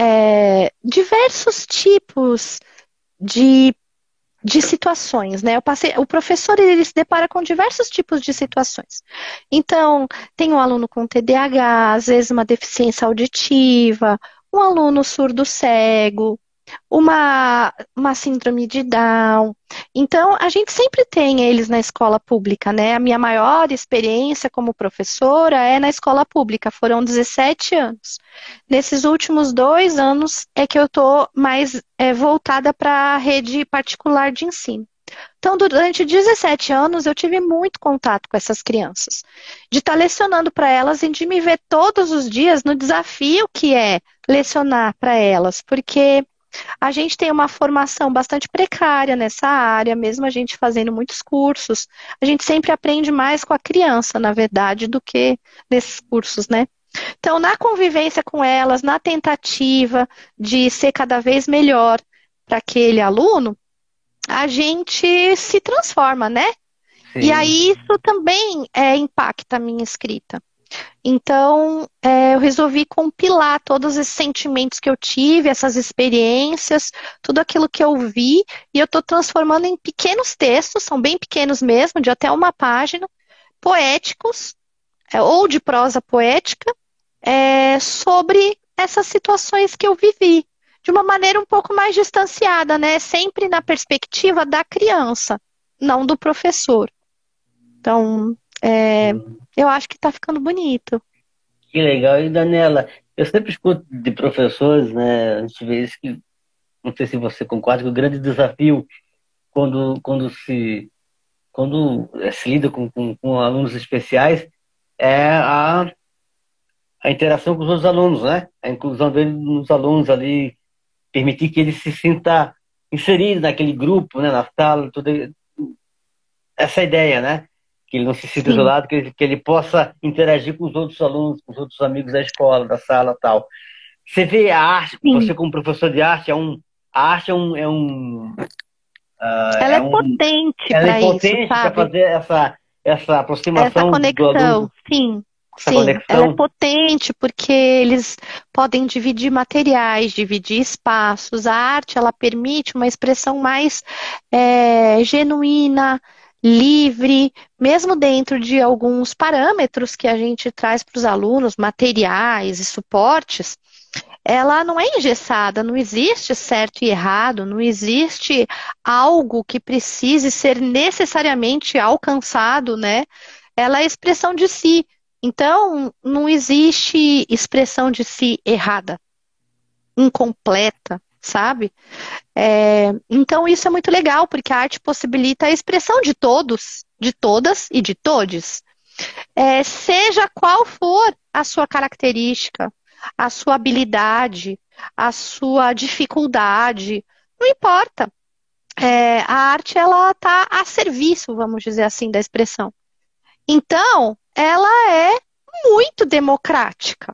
é, diversos tipos de, de situações, né? Eu passei, o professor ele se depara com diversos tipos de situações. Então, tem um aluno com T D A H, às vezes uma deficiência auditiva, um aluno surdo-cego, uma, uma síndrome de Down. Então, a gente sempre tem eles na escola pública, né? A minha maior experiência como professora é na escola pública, foram dezessete anos. Nesses últimos dois anos é que eu estou mais é, voltada para a rede particular de ensino. Então, durante dezessete anos, eu tive muito contato com essas crianças, de estar lecionando para elas e de me ver todos os dias no desafio que é lecionar para elas, porque a gente tem uma formação bastante precária nessa área, mesmo a gente fazendo muitos cursos. A gente sempre aprende mais com a criança, na verdade, do que nesses cursos, né? Então, na convivência com elas, na tentativa de ser cada vez melhor para aquele aluno, a gente se transforma, né? E Sim. aí isso também é, impacta a minha escrita. Então, é, eu resolvi compilar todos esses sentimentos que eu tive, essas experiências, tudo aquilo que eu vi, e eu estou transformando em pequenos textos, são bem pequenos mesmo, de até uma página, poéticos, é, ou de prosa poética, é, sobre essas situações que eu vivi, de uma maneira um pouco mais distanciada, né? Sempre na perspectiva da criança, não do professor. Então, é, Hum. eu acho que está ficando bonito. Que legal. E, Daniela, eu sempre escuto de professores, né? A gente vê isso que, não sei se você concorda, que o grande desafio quando, quando se, quando eh, se lida com, com, com alunos especiais é a, a interação com os outros alunos, né? A inclusão dele nos alunos ali, permitir que ele se sinta inserido naquele grupo, né? Na sala, tudo, essa ideia, né? Que ele não se sinta Sim, isolado, que ele, que ele possa interagir com os outros alunos, com os outros amigos da escola, da sala, tal. Você vê a arte, sim. você como professor de arte, é um, a arte é um, é um, Ela é é um, potente ela é para isso, potente para sabe? fazer essa, essa Essa aproximação do conexão, aluno, sim, essa sim. Ela é conexão. potente porque eles podem dividir materiais, dividir espaços. A arte, ela permite uma expressão mais é, genuína, livre, mesmo dentro de alguns parâmetros que a gente traz para os alunos, materiais e suportes. Ela não é engessada, não existe certo e errado, não existe algo que precise ser necessariamente alcançado, né? Ela é expressão de si. Então, não existe expressão de si errada, incompleta, sabe? É, então, isso é muito legal, porque a arte possibilita a expressão de todos, de todas e de todes. É, seja qual for a sua característica, a sua habilidade, a sua dificuldade, não importa. É, a arte ela está a serviço, vamos dizer assim, da expressão. Então, ela é muito democrática,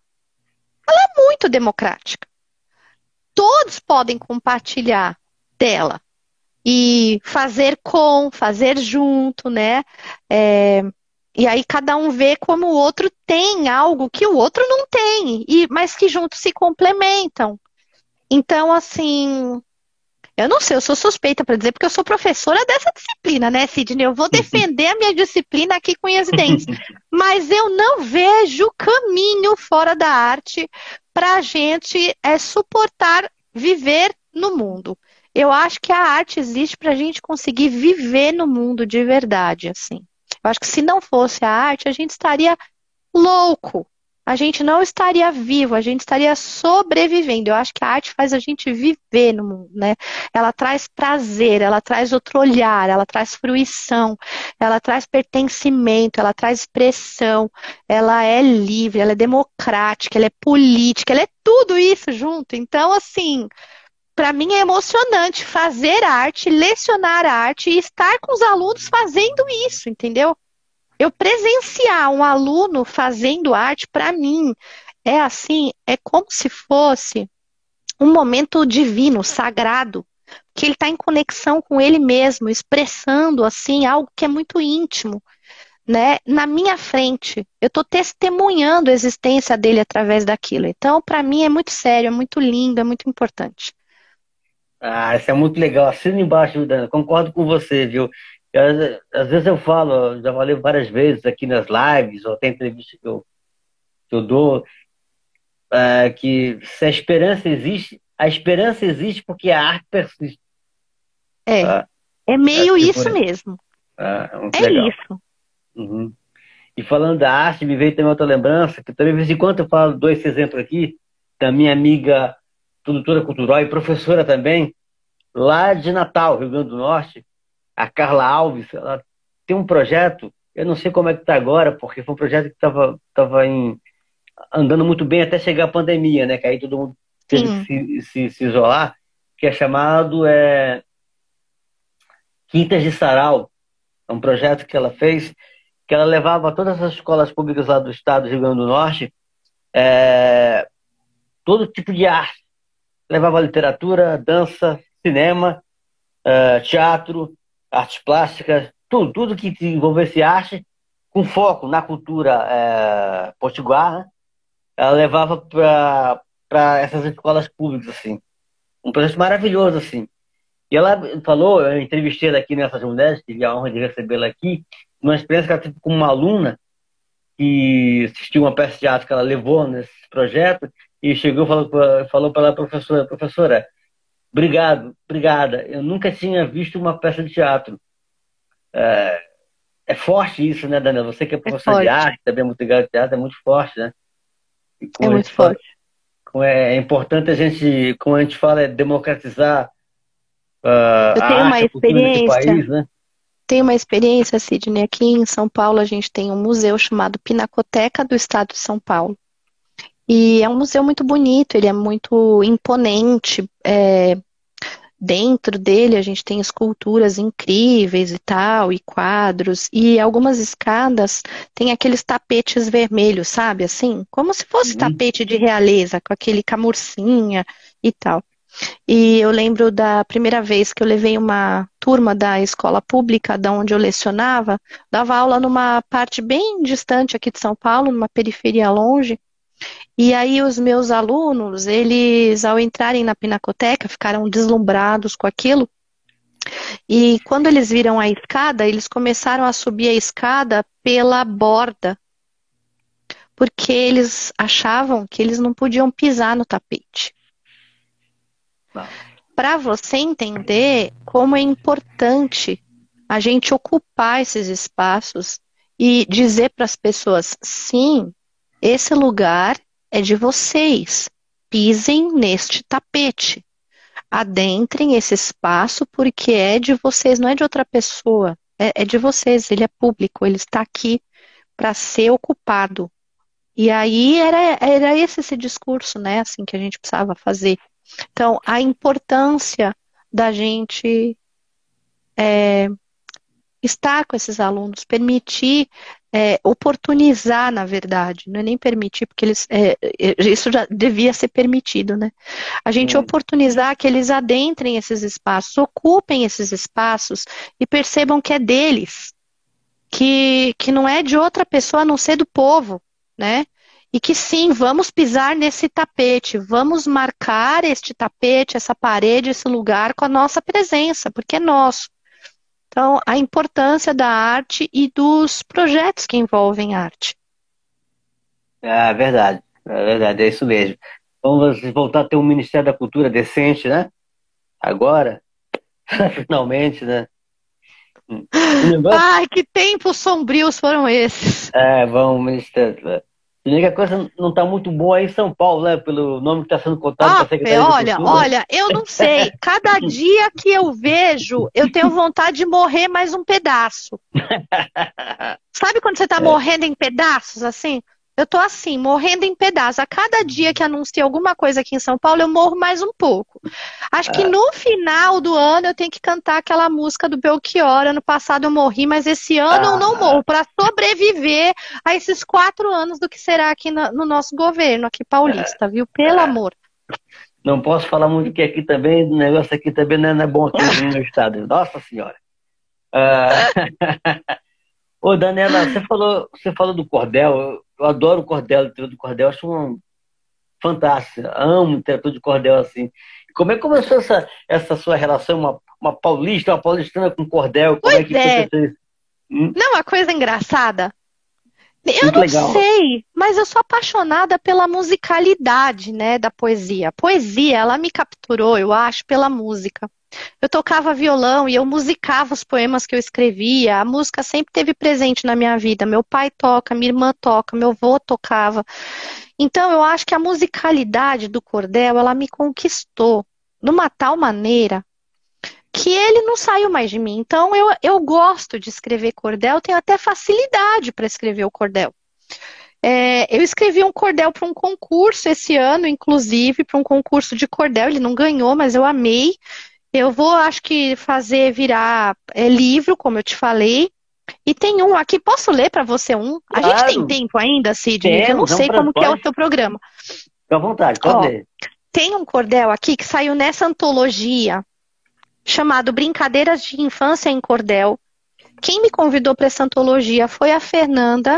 muito democrática. Todos podem compartilhar dela e fazer com, fazer junto, né? É, e aí cada um vê como o outro tem algo que o outro não tem, e, mas que juntos se complementam. Então, assim, eu não sei, eu sou suspeita para dizer, porque eu sou professora dessa disciplina, né, Sidney? Eu vou defender a minha disciplina aqui com unhas e dentes. Mas eu não vejo caminho fora da arte para a gente é, suportar viver no mundo. Eu acho que a arte existe para a gente conseguir viver no mundo de verdade, assim. Eu acho que se não fosse a arte, a gente estaria louco. A gente não estaria vivo, a gente estaria sobrevivendo. Eu acho que a arte faz a gente viver no mundo, né? Ela traz prazer, ela traz outro olhar, ela traz fruição, ela traz pertencimento, ela traz expressão, ela é livre, ela é democrática, ela é política, ela é tudo isso junto. Então, assim, para mim é emocionante fazer arte, lecionar arte e estar com os alunos fazendo isso, entendeu? Eu presenciar um aluno fazendo arte, para mim, é assim, é como se fosse um momento divino, sagrado, que ele está em conexão com ele mesmo, expressando assim algo que é muito íntimo, né? Na minha frente, eu estou testemunhando a existência dele através daquilo. Então, para mim é muito sério, é muito lindo, é muito importante. Ah, isso é muito legal. Assina embaixo, Dana. Concordo com você, viu? Eu, às às vezes eu falo, já falei várias vezes aqui nas lives, ou até entrevista que eu, que eu dou, é, que se a esperança existe, a esperança existe porque a arte persiste. É, Tá? é Acho meio que por isso aí. mesmo. Ah, é muito É legal. isso. Uhum. E falando da arte, me veio também outra lembrança, que também de vez em quando eu falo, dou esse exemplo aqui, da minha amiga produtora cultural e professora também, lá de Natal, Rio Grande do Norte, a Carla Alves. Ela tem um projeto, eu não sei como é que está agora, porque foi um projeto que estava tava em- andando muito bem até chegar a pandemia, né? Que aí todo mundo teve que Sim. se, se, se isolar, que é chamado é, Quintas de Sarau. É um projeto que ela fez, que ela levava todas as escolas públicas lá do estado do Rio Grande do Norte, é, todo tipo de arte. Levava literatura, dança, cinema, eh, teatro, artes plásticas, tudo, tudo que envolvesse arte, com foco na cultura eh, potiguar, né? Ela levava para para essas escolas públicas, assim. Um projeto maravilhoso, assim. E ela falou, eu entrevistei ela aqui nessas mulheres, tive a honra de recebê-la aqui, uma experiência que ela teve com uma aluna que assistiu uma peça de teatro que ela levou nesse projeto e chegou e falou, pra- falou para ela, professora, professora, obrigado, obrigada. Eu nunca tinha visto uma peça de teatro. É forte isso, né, Daniela? Você que é É professor de forte. arte, também é muito ligado ao teatro, é muito forte, né? E É como a muito gente fala, forte. como é, é importante a gente, como a gente fala, é democratizar ah, Eu a tenho uma arte, a cultura nesse experiência, país, né? tenho uma experiência, Sidney, aqui em São Paulo a gente tem um museu chamado Pinacoteca do Estado de São Paulo. E é um museu muito bonito, ele é muito imponente. é, Dentro dele a gente tem esculturas incríveis e tal, e quadros, e algumas escadas têm aqueles tapetes vermelhos, sabe? Assim, como se fosse Uhum. tapete de realeza, com aquele camurcinha e tal. E eu lembro da primeira vez que eu levei uma turma da escola pública, da onde eu lecionava, dava aula numa parte bem distante aqui de São Paulo, numa periferia longe. E aí os meus alunos, eles ao entrarem na pinacoteca, ficaram deslumbrados com aquilo. E quando eles viram a escada, eles começaram a subir a escada pela borda, porque eles achavam que eles não podiam pisar no tapete. Não. Para você entender como é importante a gente ocupar esses espaços e dizer para as pessoas: sim, esse lugar é de vocês. Pisem neste tapete. Adentrem esse espaço porque é de vocês, não é de outra pessoa. É, é de vocês, ele é público, ele está aqui para ser ocupado. E aí era, era esse esse discurso, né, assim, que a gente precisava fazer. Então, a importância da gente estar com esses alunos, permitir, é, oportunizar, na verdade, não é nem permitir, porque eles, é, é, isso já devia ser permitido, né? A gente Hum. oportunizar que eles adentrem esses espaços, ocupem esses espaços e percebam que é deles, que, que não é de outra pessoa a não ser do povo, né? E que sim, vamos pisar nesse tapete, vamos marcar este tapete, essa parede, esse lugar com a nossa presença, porque é nosso. Então, a importância da arte e dos projetos que envolvem arte. É verdade, é verdade, é isso mesmo. Vamos voltar a ter um Ministério da Cultura decente, né? Agora, finalmente, né? Hum. O negócio Ai, que tempos sombrios foram esses! é, vamos, Ministério. Se bem que a coisa não está muito boa aí em São Paulo, né? Pelo nome que está sendo contado para Ah, a Fê, Secretaria de olha, Cultura. olha, eu não sei. Cada dia que eu vejo, eu tenho vontade de morrer mais um pedaço. Sabe quando você tá É, morrendo em pedaços, assim? Eu tô assim, morrendo em pedaços. A cada dia que anuncia alguma coisa aqui em São Paulo, eu morro mais um pouco. Acho que Ah, no final do ano eu tenho que cantar aquela música do Belchior. Ano passado eu morri, mas esse ano eu não ah, morro, para sobreviver a esses quatro anos do que será aqui na- no nosso governo, aqui paulista, viu? Pelo ah, amor. não posso falar muito que aqui também, o negócio aqui também não é não é bom aqui no meu estado. Nossa Senhora. Ah, ô, Daniela, você falou, você falou do cordel. Eu, eu adoro o cordel, o trio do cordel. Acho um fantástico. Amo o teatro de cordel assim. Como é que começou essa, essa sua relação, uma, uma paulista, uma paulistana com cordel? Como é Pois que é. aconteceu isso? Hum? Não, uma coisa engraçada. Eu Muito não legal. sei, mas eu sou apaixonada pela musicalidade, né, da poesia. A poesia, ela me capturou, eu acho, pela música. Eu tocava violão e eu musicava os poemas que eu escrevia. A música sempre esteve presente na minha vida. Meu pai toca, minha irmã toca, meu avô tocava. Então, eu acho que a musicalidade do cordel, ela me conquistou de uma tal maneira que ele não saiu mais de mim. Então, eu, eu gosto de escrever cordel, tenho até facilidade para escrever o cordel. É, eu escrevi um cordel para um concurso esse ano, inclusive, para um concurso de cordel. Ele não ganhou, mas eu amei. Eu vou, acho que, fazer virar é, livro, como eu te falei. E tem um aqui, posso ler para você um? A gente tem Claro, tempo ainda, Sidney, que eu não temos, é um sei prazer. como que é o Pode, seu programa. fica à vontade, pode Ó, ler. tem um cordel aqui que saiu nessa antologia chamado Brincadeiras de Infância em Cordel. Quem me convidou para essa antologia foi a Fernanda,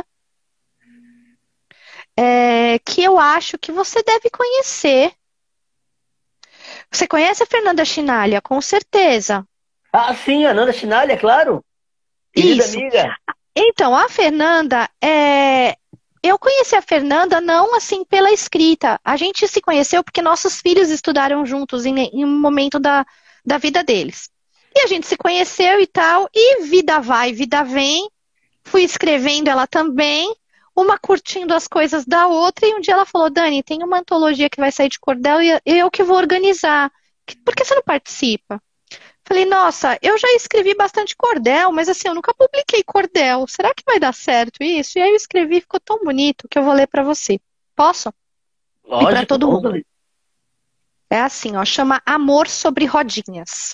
é, que eu acho que você deve conhecer. Você conhece a Fernanda Chinalha, com certeza. Ah, sim, a Nanda Chinalha, claro. Querida Isso. amiga. Então, a Fernanda, é, eu conheci a Fernanda não assim pela escrita. A gente se conheceu porque nossos filhos estudaram juntos em, em um momento da, da vida deles. E a gente se conheceu e tal, e vida vai, vida vem. Fui escrevendo ela também, uma curtindo as coisas da outra, e um dia ela falou: Dani, tem uma antologia que vai sair de cordel e eu que vou organizar. Por que você não participa? Falei, nossa, eu já escrevi bastante cordel, mas assim, eu nunca publiquei cordel. Será que vai dar certo isso? E aí eu escrevi, ficou tão bonito que eu vou ler para você. Posso? E para Lógico, todo vamos mundo. ler. É assim, ó, chama Amor sobre Rodinhas.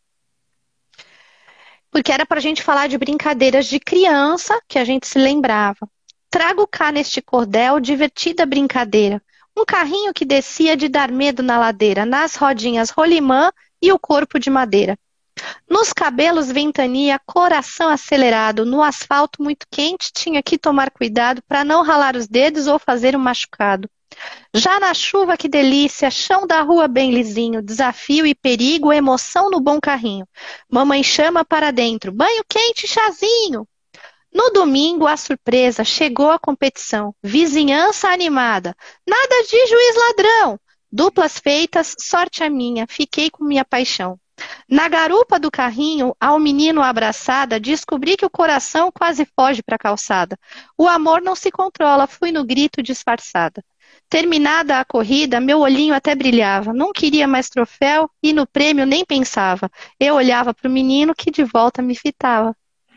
Porque era para a gente falar de brincadeiras de criança que a gente se lembrava. Trago cá neste cordel divertida brincadeira. Um carrinho que descia de dar medo na ladeira, nas rodinhas rolimã e o corpo de madeira. Nos cabelos ventania, coração acelerado, no asfalto muito quente, tinha que tomar cuidado para não ralar os dedos ou fazer um machucado. Já na chuva, que delícia, chão da rua bem lisinho, desafio e perigo, emoção no bom carrinho. Mamãe chama para dentro, banho quente, chazinho. No domingo, a surpresa, chegou a competição. Vizinhança animada, nada de juiz ladrão. Duplas feitas, sorte a minha, fiquei com minha paixão. Na garupa do carrinho, ao menino abraçada, descobri que o coração quase foge para a calçada. O amor não se controla, fui no grito disfarçada. Terminada a corrida, meu olhinho até brilhava. Não queria mais troféu e no prêmio nem pensava. Eu olhava para o menino que de volta me fitava.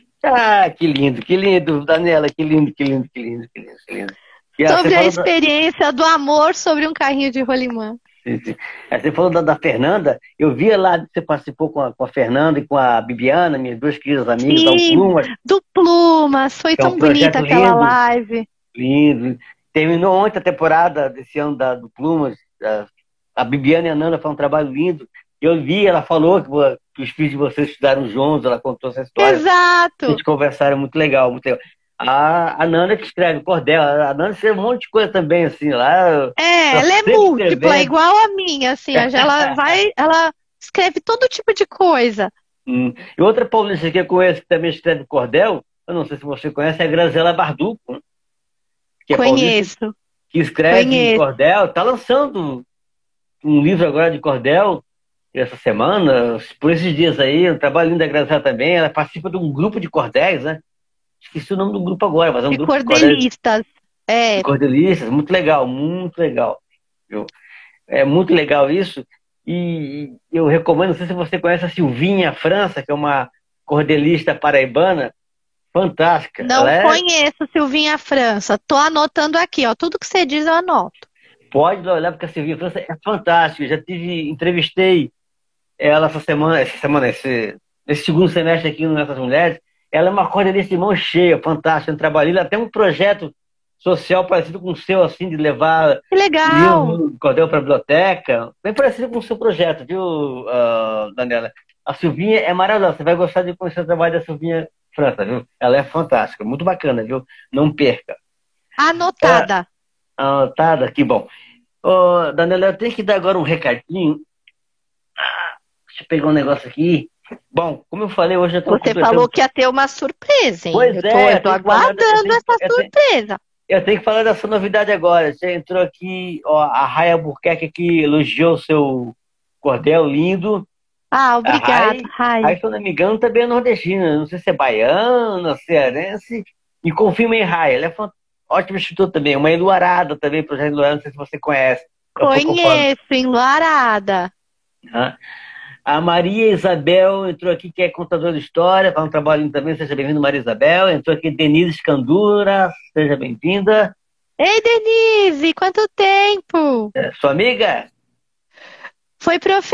Ah, que lindo, que lindo, Daniela, que lindo, que lindo, que lindo, que lindo, que lindo. E, ah, você Sobre a falou da, experiência do amor sobre um carrinho de rolimã. sim, sim. Ah, você falou da, da Fernanda, eu via lá que você participou com a, com a Fernanda e com a Bibiana, minhas duas queridas amigas, da Sim, Plumas, do Plumas, foi que é um tão bonita projeto aquela lindo, live. lindo. Terminou ontem a temporada desse ano da, do Plumas. A, a Bibiana e a Nanda foi um trabalho lindo. Eu vi, ela falou que, vo- que os filhos de vocês estudaram juntos, ela contou essa história. A Exato. gente conversaram, muito legal, muito legal. A, a Nanda que escreve cordel, a Nanda escreve um monte de coisa também, assim, lá, eu, É, eu ela é sempre múltipla, escrevendo. igual a minha, assim, ela vai, ela escreve todo tipo de coisa. Hum. E outra paulista que eu conheço que também escreve cordel, eu não sei se você conhece, é a Graziela Barduco, que é paulista, Conheço, que escreve conheço. cordel, está lançando um livro agora de cordel, essa semana, por esses dias aí, um trabalho lindo da Graziela também, ela participa de um grupo de cordéis, né? Esqueci o nome do grupo agora, mas é um De grupo de cordéis cordelistas. de É, cordelistas, muito legal, muito legal. Viu? É muito legal isso. E eu recomendo, não sei se você conhece a Silvinha França, que é uma cordelista paraibana, fantástica. Ela Não é, conheço Silvinha França. Tô anotando aqui, ó. Tudo que você diz eu anoto. pode olhar, porque a Silvinha França é fantástica. Eu já tive, entrevistei ela essa semana, essa semana, esse, esse segundo semestre aqui no Nessas Mulheres. Ela é uma cordelista de mão cheia, fantástica, no trabalho. Ela tem um projeto social parecido com o seu, assim, de levar Que legal! livro, cordel para a biblioteca. Bem parecido com o seu projeto, viu, ah, Daniela? A Silvinha é maravilhosa. Você vai gostar de conhecer o trabalho da Silvinha França, viu? Ela é fantástica, muito bacana, viu? Não perca. É, Anotada. ah, tá, que bom. Ô, Daniela, eu tenho que dar agora um recadinho. Deixa eu pegar um negócio aqui. Bom, como eu falei, hoje eu estou Você completando. falou que ia ter uma surpresa, hein? Pois Eu tô, é, eu eu tô tenho que falar, eu aguardando tenho, essa eu tenho, surpresa. eu tenho que falar dessa novidade agora. Você entrou aqui, ó, a Rai Albuquerque que elogiou o seu cordel lindo. Ah, A obrigada. Rai, Ai, Rai, se eu não me engano, também é nordestina. Não sei se é baiana, cearense. E confirma em Rai. Ela é fant... ótima instituto também. Uma Iluarada também, projeto Iluarada, não sei se você conhece. É um pouco fora. conheço, enluarada. Né? A Maria Isabel entrou aqui, que é contadora de história, faz um trabalho lindo também. Seja bem-vinda, Maria Isabel. Entrou aqui Denise Escandura, seja bem-vinda. Ei, Denise, quanto tempo? É, sua amiga? Foi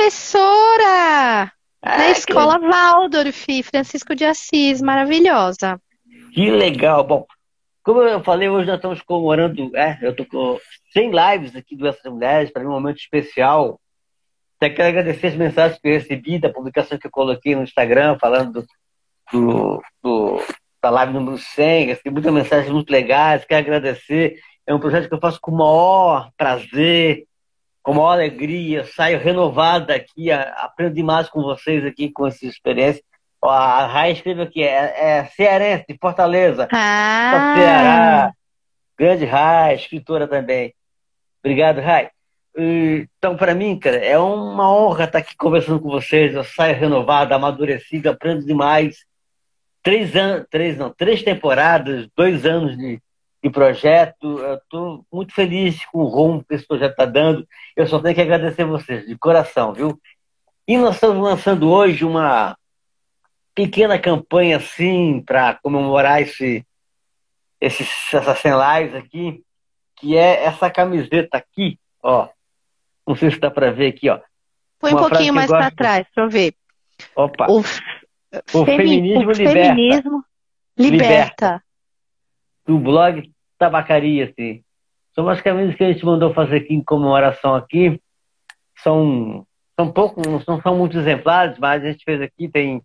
professora na Ah, que, escola Waldorf, Francisco de Assis, maravilhosa. que legal. Bom, como eu falei, hoje nós estamos comemorando, é, eu tô com cem lives aqui do Essas Mulheres, para mim é um momento especial. Até quero agradecer as mensagens que eu recebi, da publicação que eu coloquei no Instagram, falando do, do, da live número cem, recebi muitas mensagens muito legais, quero agradecer. É um projeto que eu faço com o maior prazer, com a maior alegria, saio renovado daqui, a- aprendo demais com vocês aqui, com essa experiência. Ó, a Rai escreveu aqui, é, é cearense, de Fortaleza, do Ah, Ceará, grande Rai, escritora também. Obrigado, Rai. E, Então, para mim, cara, é uma honra estar aqui conversando com vocês. Eu saio renovado, amadurecido, aprendo demais. Três anos, três não, três temporadas, dois anos de, de projeto. Eu estou muito feliz com o rumo que esse projeto está dando. Eu só tenho que agradecer vocês, de coração, viu? E nós estamos lançando hoje uma pequena campanha, assim, para comemorar esse, esse, essas cem lives aqui, que é essa camiseta aqui, ó. Não sei se dá para ver aqui, ó. põe um Uma frase pouquinho que eu mais para gosto. trás para eu ver. Opa! O, O femi, o feminismo liberta. feminismo Liberta. liberta. Do blog Tabacaria, assim. São umas camisas que a gente mandou fazer aqui em comemoração aqui. São, são pouco, não são muitos exemplares, mas a gente fez aqui, tem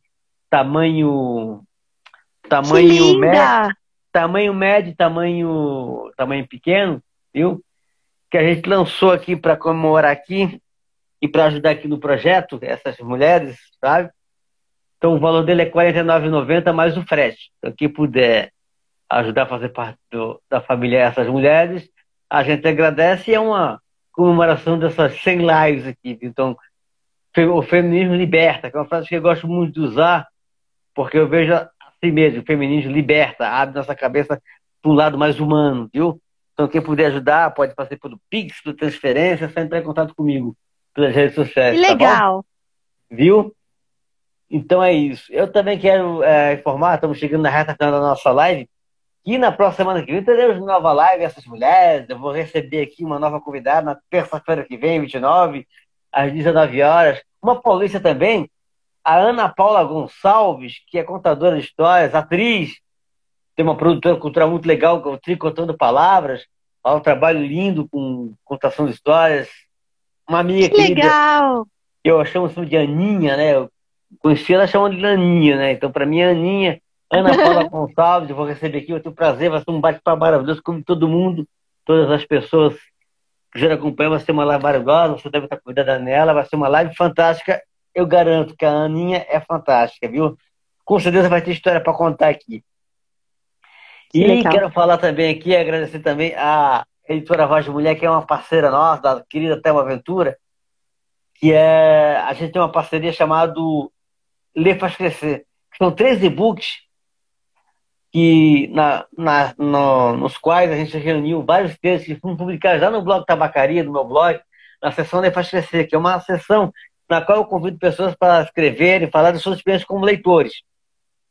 tamanho, Que tamanho médio, linda! tamanho médio, tamanho, tamanho pequeno, viu? Que a gente lançou aqui para comemorar aqui e para ajudar aqui no projeto, essas mulheres, sabe? Então o valor dele é quarenta e nove reais e noventa centavos mais o frete. Então quem puder ajudar a fazer parte do, da família essas mulheres, a gente agradece e é uma comemoração dessas cem lives aqui. Então, fe- o feminismo liberta, que é uma frase que eu gosto muito de usar, porque eu vejo assim mesmo, o feminismo liberta, abre nossa cabeça para um lado mais humano, viu? Então quem puder ajudar, pode fazer pelo Pix, por transferência, é só entrar em contato comigo pelas redes Que sociais, tá bom? legal! Viu? Então é isso. Eu também quero é, informar, estamos chegando na reta final da nossa live, que na próxima semana que vem teremos uma nova live, essas mulheres. Eu vou receber aqui uma nova convidada na terça-feira que vem, vinte e nove, às dezenove horas. Uma paulista também, a Ana Paula Gonçalves, que é contadora de histórias, atriz, tem uma produtora cultural muito legal, que é o Tri Contando Palavras. Há um trabalho lindo com contação de histórias. Uma amiga Que querida, legal! eu chamo assim de Aninha, né? Eu conheci ela chamando de Aninha, né? Então, para mim, é Aninha, Ana Paula Gonçalves, eu vou receber aqui, eu tenho prazer, vai ser um bate-papo maravilhoso, como todo mundo, todas as pessoas que já acompanham, vai ser uma live maravilhosa, você deve estar cuidando nela, vai ser uma live fantástica. Eu garanto que a Aninha é fantástica, viu? Com certeza vai ter história para contar aqui. Que E legal. quero falar também aqui, agradecer também a editora Voz de Mulher, que é uma parceira nossa, da querida Thelma Ventura, que é, a gente tem uma parceria chamada Ler Faz Crescer. São três e-books que, na, na, no- nos quais a gente reuniu vários textos que foram publicados lá no blog Tabacaria, no meu blog, na seção Ler Faz Crescer, que é uma sessão na qual eu convido pessoas para escreverem, falar das suas experiências como leitores.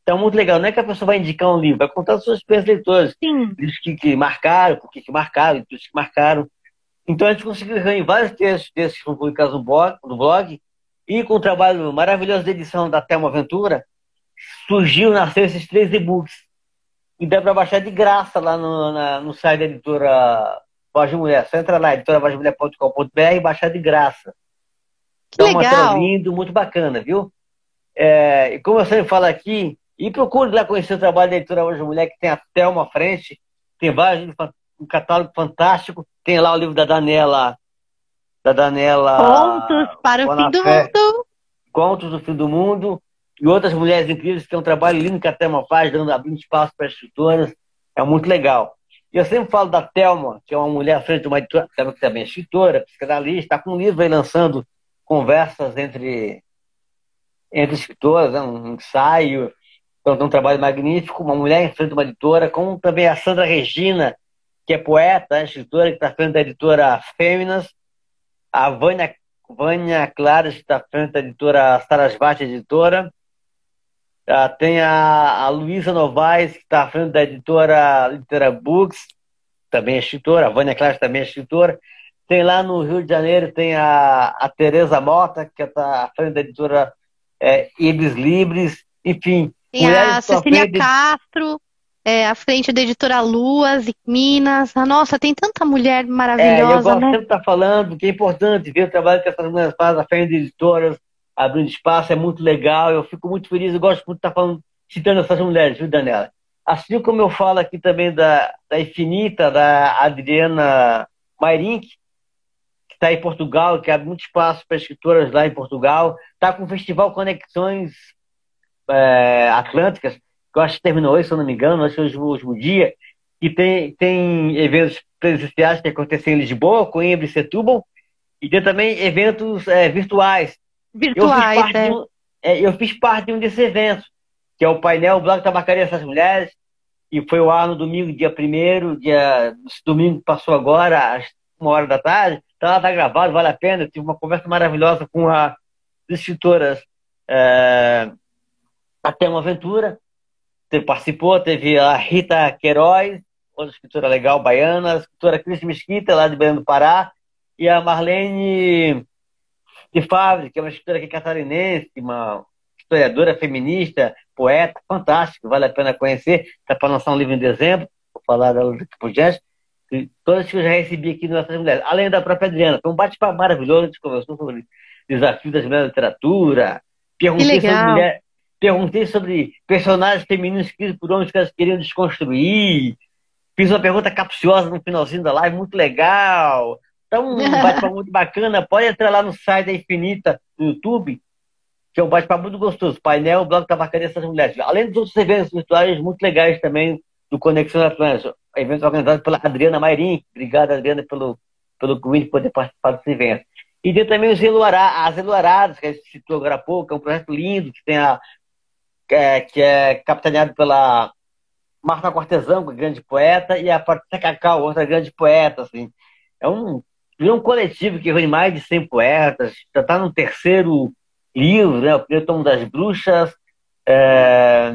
Então é muito legal. Não é que a pessoa vai indicar um livro, vai contar as suas experiências leitoras. Sim. Livros que, que marcaram, por que que marcaram, livros que marcaram. Então a gente conseguiu reunir vários textos desses que foram publicados no blog, no blog, e com o trabalho maravilhoso de edição da Thelma Ventura, surgiu, nasceu esses três e-books. E dá para baixar de graça lá no, na, no site da editora Voz de Mulher. Só entra lá, editora voz de mulher ponto com ponto br e baixar de graça. Que Então, é um material legal. lindo, muito bacana, viu? É, e como eu sempre falo aqui, e procure lá conhecer o trabalho da editora Voz de Mulher, que tem a Thelma à frente, tem vários livros, um catálogo fantástico, tem lá o livro da Daniela, da Contos Daniela para o fim do Bonafé, mundo. Contos do Fim do Mundo, e outras mulheres incríveis, que é um trabalho lindo que a Thelma faz, dando, abrindo espaço para as escritoras, é muito legal. E eu sempre falo da Thelma, que é uma mulher à frente de uma editora, que também é escritora, psicanalista, está com um livro aí lançando conversas entre, entre escritoras, né, um ensaio, então tem um trabalho magnífico, uma mulher em frente de uma editora, como também a Sandra Regina, que é poeta, escritora, que está à frente da editora Fêminas, a Vânia, Vânia Claras, que está à frente da editora Sarasvati Editora. Ah, tem a, a Luísa Novaes, que está à frente da editora Litera Books, também é escritora. A Vânia Claras também é escritora. Tem lá no Rio de Janeiro, tem a, a Tereza Mota, que está à frente da editora é, Ibis Libris. Enfim, Tem mulheres a que estão à Cecília frente de... Castro, é, à frente da editora Luas e Minas. Ah, nossa, tem tanta mulher É, e eu maravilhosa, gosto né? sempre de estar falando que é importante ver o trabalho que essas mulheres fazem à frente de editoras, abrindo espaço, é muito legal. Eu fico muito feliz, eu gosto muito de estar falando, citando essas mulheres, viu, Daniela? Assim como eu falo aqui também da, da Infinita, da Adriana Mairink, que está em Portugal, que abre muito espaço para escritoras lá em Portugal. Está com o Festival Conexões é, Atlânticas, que eu acho que terminou hoje, se eu não me engano, acho que hoje é o último dia, e tem, tem eventos presenciais que acontecem em Lisboa, Coimbra e Setúbal, e tem também eventos é, virtuais. Eu fiz Virtuais, parte de é. um, é, eu fiz parte de um desses eventos, que é o painel Blog Tabacaria Essas Mulheres, e foi ao ar no domingo, dia primeiro, dia, esse domingo que passou agora, às uma hora da tarde. Então, ela está gravado, vale a pena. Eu tive uma conversa maravilhosa com as escritoras, é, a Thelma Ventura, que participou, teve a Rita Queiroz, outra escritora legal, baiana, a escritora Cris Mesquita, lá de Belém do Pará, e a Marlene de Favre, que é uma escritora aqui catarinense, uma historiadora feminista, poeta, fantástico, vale a pena conhecer. Está para lançar um livro em dezembro, vou falar dela daqui por diante. E todas que eu já recebi aqui nas mulheres, além da própria Adriana. Foi um bate-papo maravilhoso, a gente conversou sobre desafios das mulheres na literatura, Que perguntei sobre legal. mulher, perguntei sobre personagens femininos escritos por homens que elas queriam desconstruir. Fiz uma pergunta capciosa no finalzinho da live, muito legal. Então, um bate-papo muito bacana. Pode entrar lá no site da Infinita, no YouTube, que é um bate-papo muito gostoso. Painel, Blog Tabacaria Essas Mulheres. Além dos outros eventos virtuais muito legais também do Conexão Atlântica. Evento organizado pela Adriana Mairim. Obrigado, Adriana, pelo, pelo convite de poder participar desse evento. E tem também os Eluará, as Eluaradas, que a gente citou agora há pouco, que é um projeto lindo, que, tem a, que, é, que é capitaneado pela Marta Cortesão, que é grande poeta, e a Patrícia Cacau, outra grande poeta. Assim. É um, é um coletivo que reúne mais de cem poetas, já está no terceiro livro, né, o primeiro tomo das bruxas, é,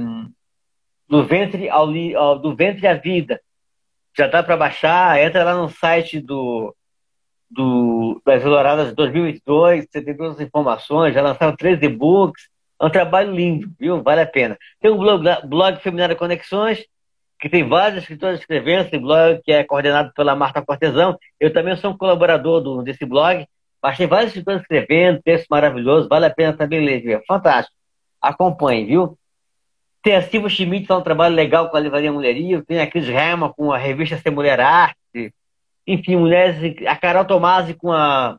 do, ventre ao, ao, do ventre à vida. Já dá para baixar, entra lá no site do, do, das Eloradas de dois mil e vinte e dois, você tem todas as informações, já lançaram três e-books, é um trabalho lindo, viu? Vale a pena. Tem um blog, blog Feminina Conexões, que tem vários escritores escrevendo, esse blog que é coordenado pela Marta Cortesão. Eu também sou um colaborador do, desse blog, mas tem vários escritores escrevendo, texto maravilhoso, vale a pena também ler, viu? Fantástico. Acompanhe, viu? Tem a Silvia Schmidt, que faz um trabalho legal com a Livraria Mulherio. Tem a Cris Herman com a revista Ser Mulher Arte. Enfim, mulheres. A Carol Tomasi com, a,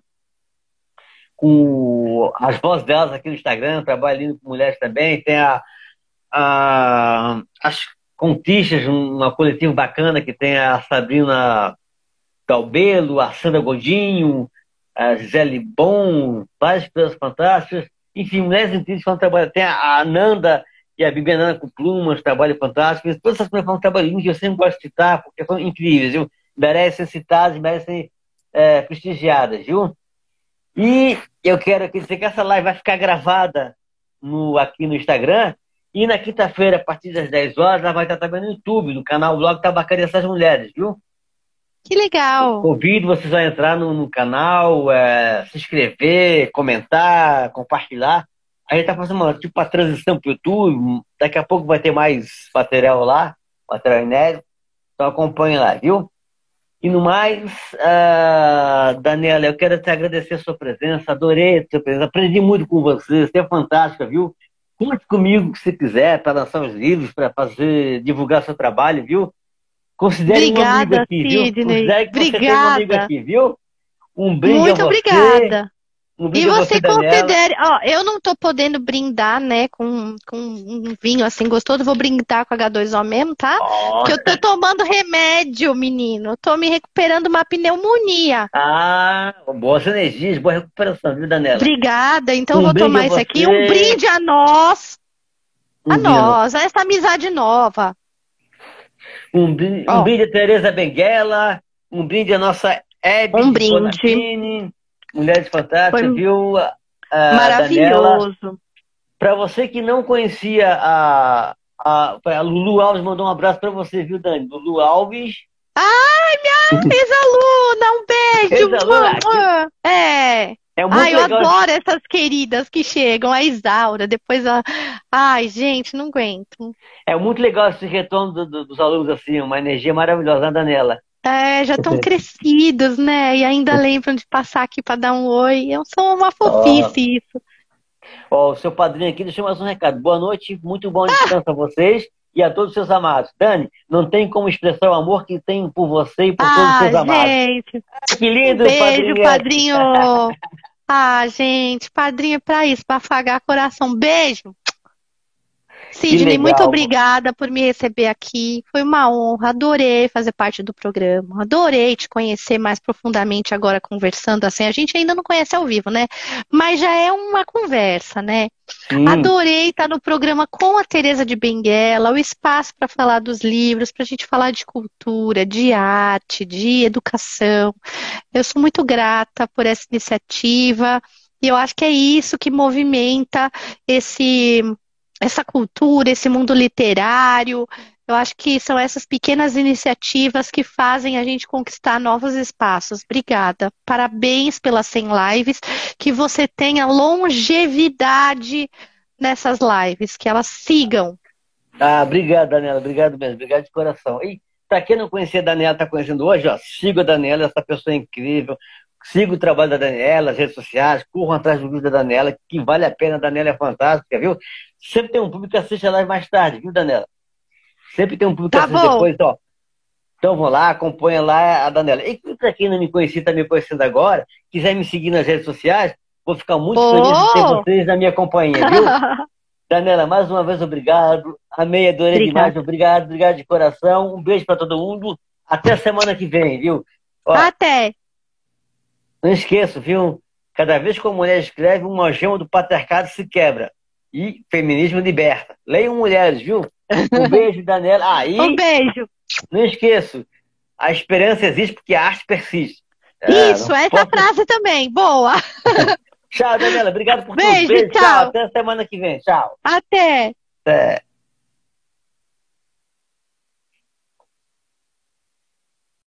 com as vozes delas aqui no Instagram, trabalho lindo com mulheres também. Tem a, a, as Contistas, uma coletiva bacana que tem a Sabrina Galbelo, a Sandra Godinho, a Gisele Bon, várias pessoas fantásticas. Enfim, mulheres incríveis que fazem um trabalho. Tem a Ananda e a Bibiana com Plumas, trabalho fantástico. Todas essas mulheres fazem um trabalho lindo que eu sempre gosto de citar, porque são incríveis, viu? Merecem ser citadas, merecem é, prestigiadas, viu? E eu quero aqui dizer que essa live vai ficar gravada no, aqui no Instagram, E na quinta-feira, a partir das dez horas, ela vai estar também no YouTube, no canal Blog Tabacaria Essas Mulheres, viu? Que legal. Convido vocês a entrar no, no canal, é, se inscrever, comentar, compartilhar. A gente tá fazendo uma, tipo, uma transição pro YouTube. Daqui a pouco vai ter mais material lá, material inédito. Então acompanhe lá, viu? E no mais, uh, Daniela, eu quero te agradecer a sua presença. Adorei a sua presença. Aprendi muito com você. Você é fantástica, viu? Conte comigo se quiser para lançar os livros, para fazer, divulgar seu trabalho, viu? Considere um amigo Obrigada, aqui, viu? Sidney. Considere que você tem um amigo Obrigada. aqui, viu? Um brinde Muito a você. obrigada. Um E brinde a você, você Daniela. considere, ó, eu não tô podendo brindar, né, com, com um vinho assim gostoso, vou brindar com H dois O mesmo, tá? Ó. Porque eu tô tomando remédio, menino. Eu tô me recuperando uma pneumonia. Ah, boas energias, boa recuperação, viu, Daniela? Obrigada. Então Um vou brinde tomar a isso aqui. você. Um brinde a nós, Um a brinde, a- nós, a essa amizade nova. um brinde, um Ó, brinde a Tereza Benguela, um brinde a nossa Hebe um de brinde Bonafini, Mulheres Fantásticas, foi viu, a, a Daniela? maravilhoso. Para você que não conhecia a, a, a Lulu Alves, mandou um abraço para você, viu, Dani? Lulu Alves. Ai, minha ex-aluna, um beijo. Ex-aluna, Mua, mua. É. É muito Ai, eu legal. adoro essas queridas que chegam, a Isaura, depois a. Ai, gente, não aguento. É muito legal esse retorno do- do- dos alunos, assim, uma energia maravilhosa, né, Daniela? É, já estão crescidos, né? E ainda lembram de passar aqui para dar um oi. Eu sou uma fofice isso. Ó, o seu padrinho aqui deixou mais um recado. Boa noite, muito bom descanso a vocês e a todos os seus amados. Dani, não tem como expressar o amor que tenho por você e por todos os Ah, seus amados. gente, Que um lindo, beijo, padrinho. padrinho. Ah, gente, padrinho é pra isso, pra afagar coração. Beijo. Sidney, muito legal. obrigada por me receber aqui. Foi uma honra, adorei fazer parte do programa. Adorei te conhecer mais profundamente agora conversando assim. A gente ainda não conhece ao vivo, né? Mas já é uma conversa, né? Sim. Adorei estar no programa com a Tereza de Benguela, o espaço para falar dos livros, para a gente falar de cultura, de arte, de educação. Eu sou muito grata por essa iniciativa e eu acho que é isso que movimenta esse, essa cultura, esse mundo literário. Eu acho que são essas pequenas iniciativas que fazem a gente conquistar novos espaços. Obrigada. Parabéns pelas cem lives. Que você tenha longevidade nessas lives, que elas sigam. Ah, obrigado, Daniela. Obrigado mesmo. Obrigado de coração. E para quem não conhecia a Daniela, está conhecendo hoje, ó, siga a Daniela, essa pessoa é incrível. Siga o trabalho da Daniela, as redes sociais, corram atrás do vídeo da Daniela, que vale a pena. A Daniela é fantástica, viu? Sempre tem um público que assiste a live mais tarde, viu, Daniela? Sempre tem um público Tá que assiste bom. depois, ó. Então vão lá, acompanha lá a Daniela. E para quem não me conhecia, está me conhecendo agora, quiser me seguir nas redes sociais, vou ficar muito Oh! feliz de ter vocês na minha companhia, viu? Daniela, mais uma vez, obrigado. Amei, adorei Obrigada. demais. Obrigado, obrigado de coração. Um beijo para todo mundo. Até a semana que vem, viu? Ó, Até. não esqueço, viu? Cada vez que uma mulher escreve, uma gema do patriarcado se quebra. E feminismo liberta. Leiam mulheres, viu? Um beijo, Daniela. Aí, Um beijo. não esqueço. A esperança existe porque a arte persiste. É, Isso, não essa posso- frase também. Boa. Tchau, Daniela. Obrigado por Beijo, tudo. Beijo, tchau. Até a semana que vem. Tchau. Até. Até.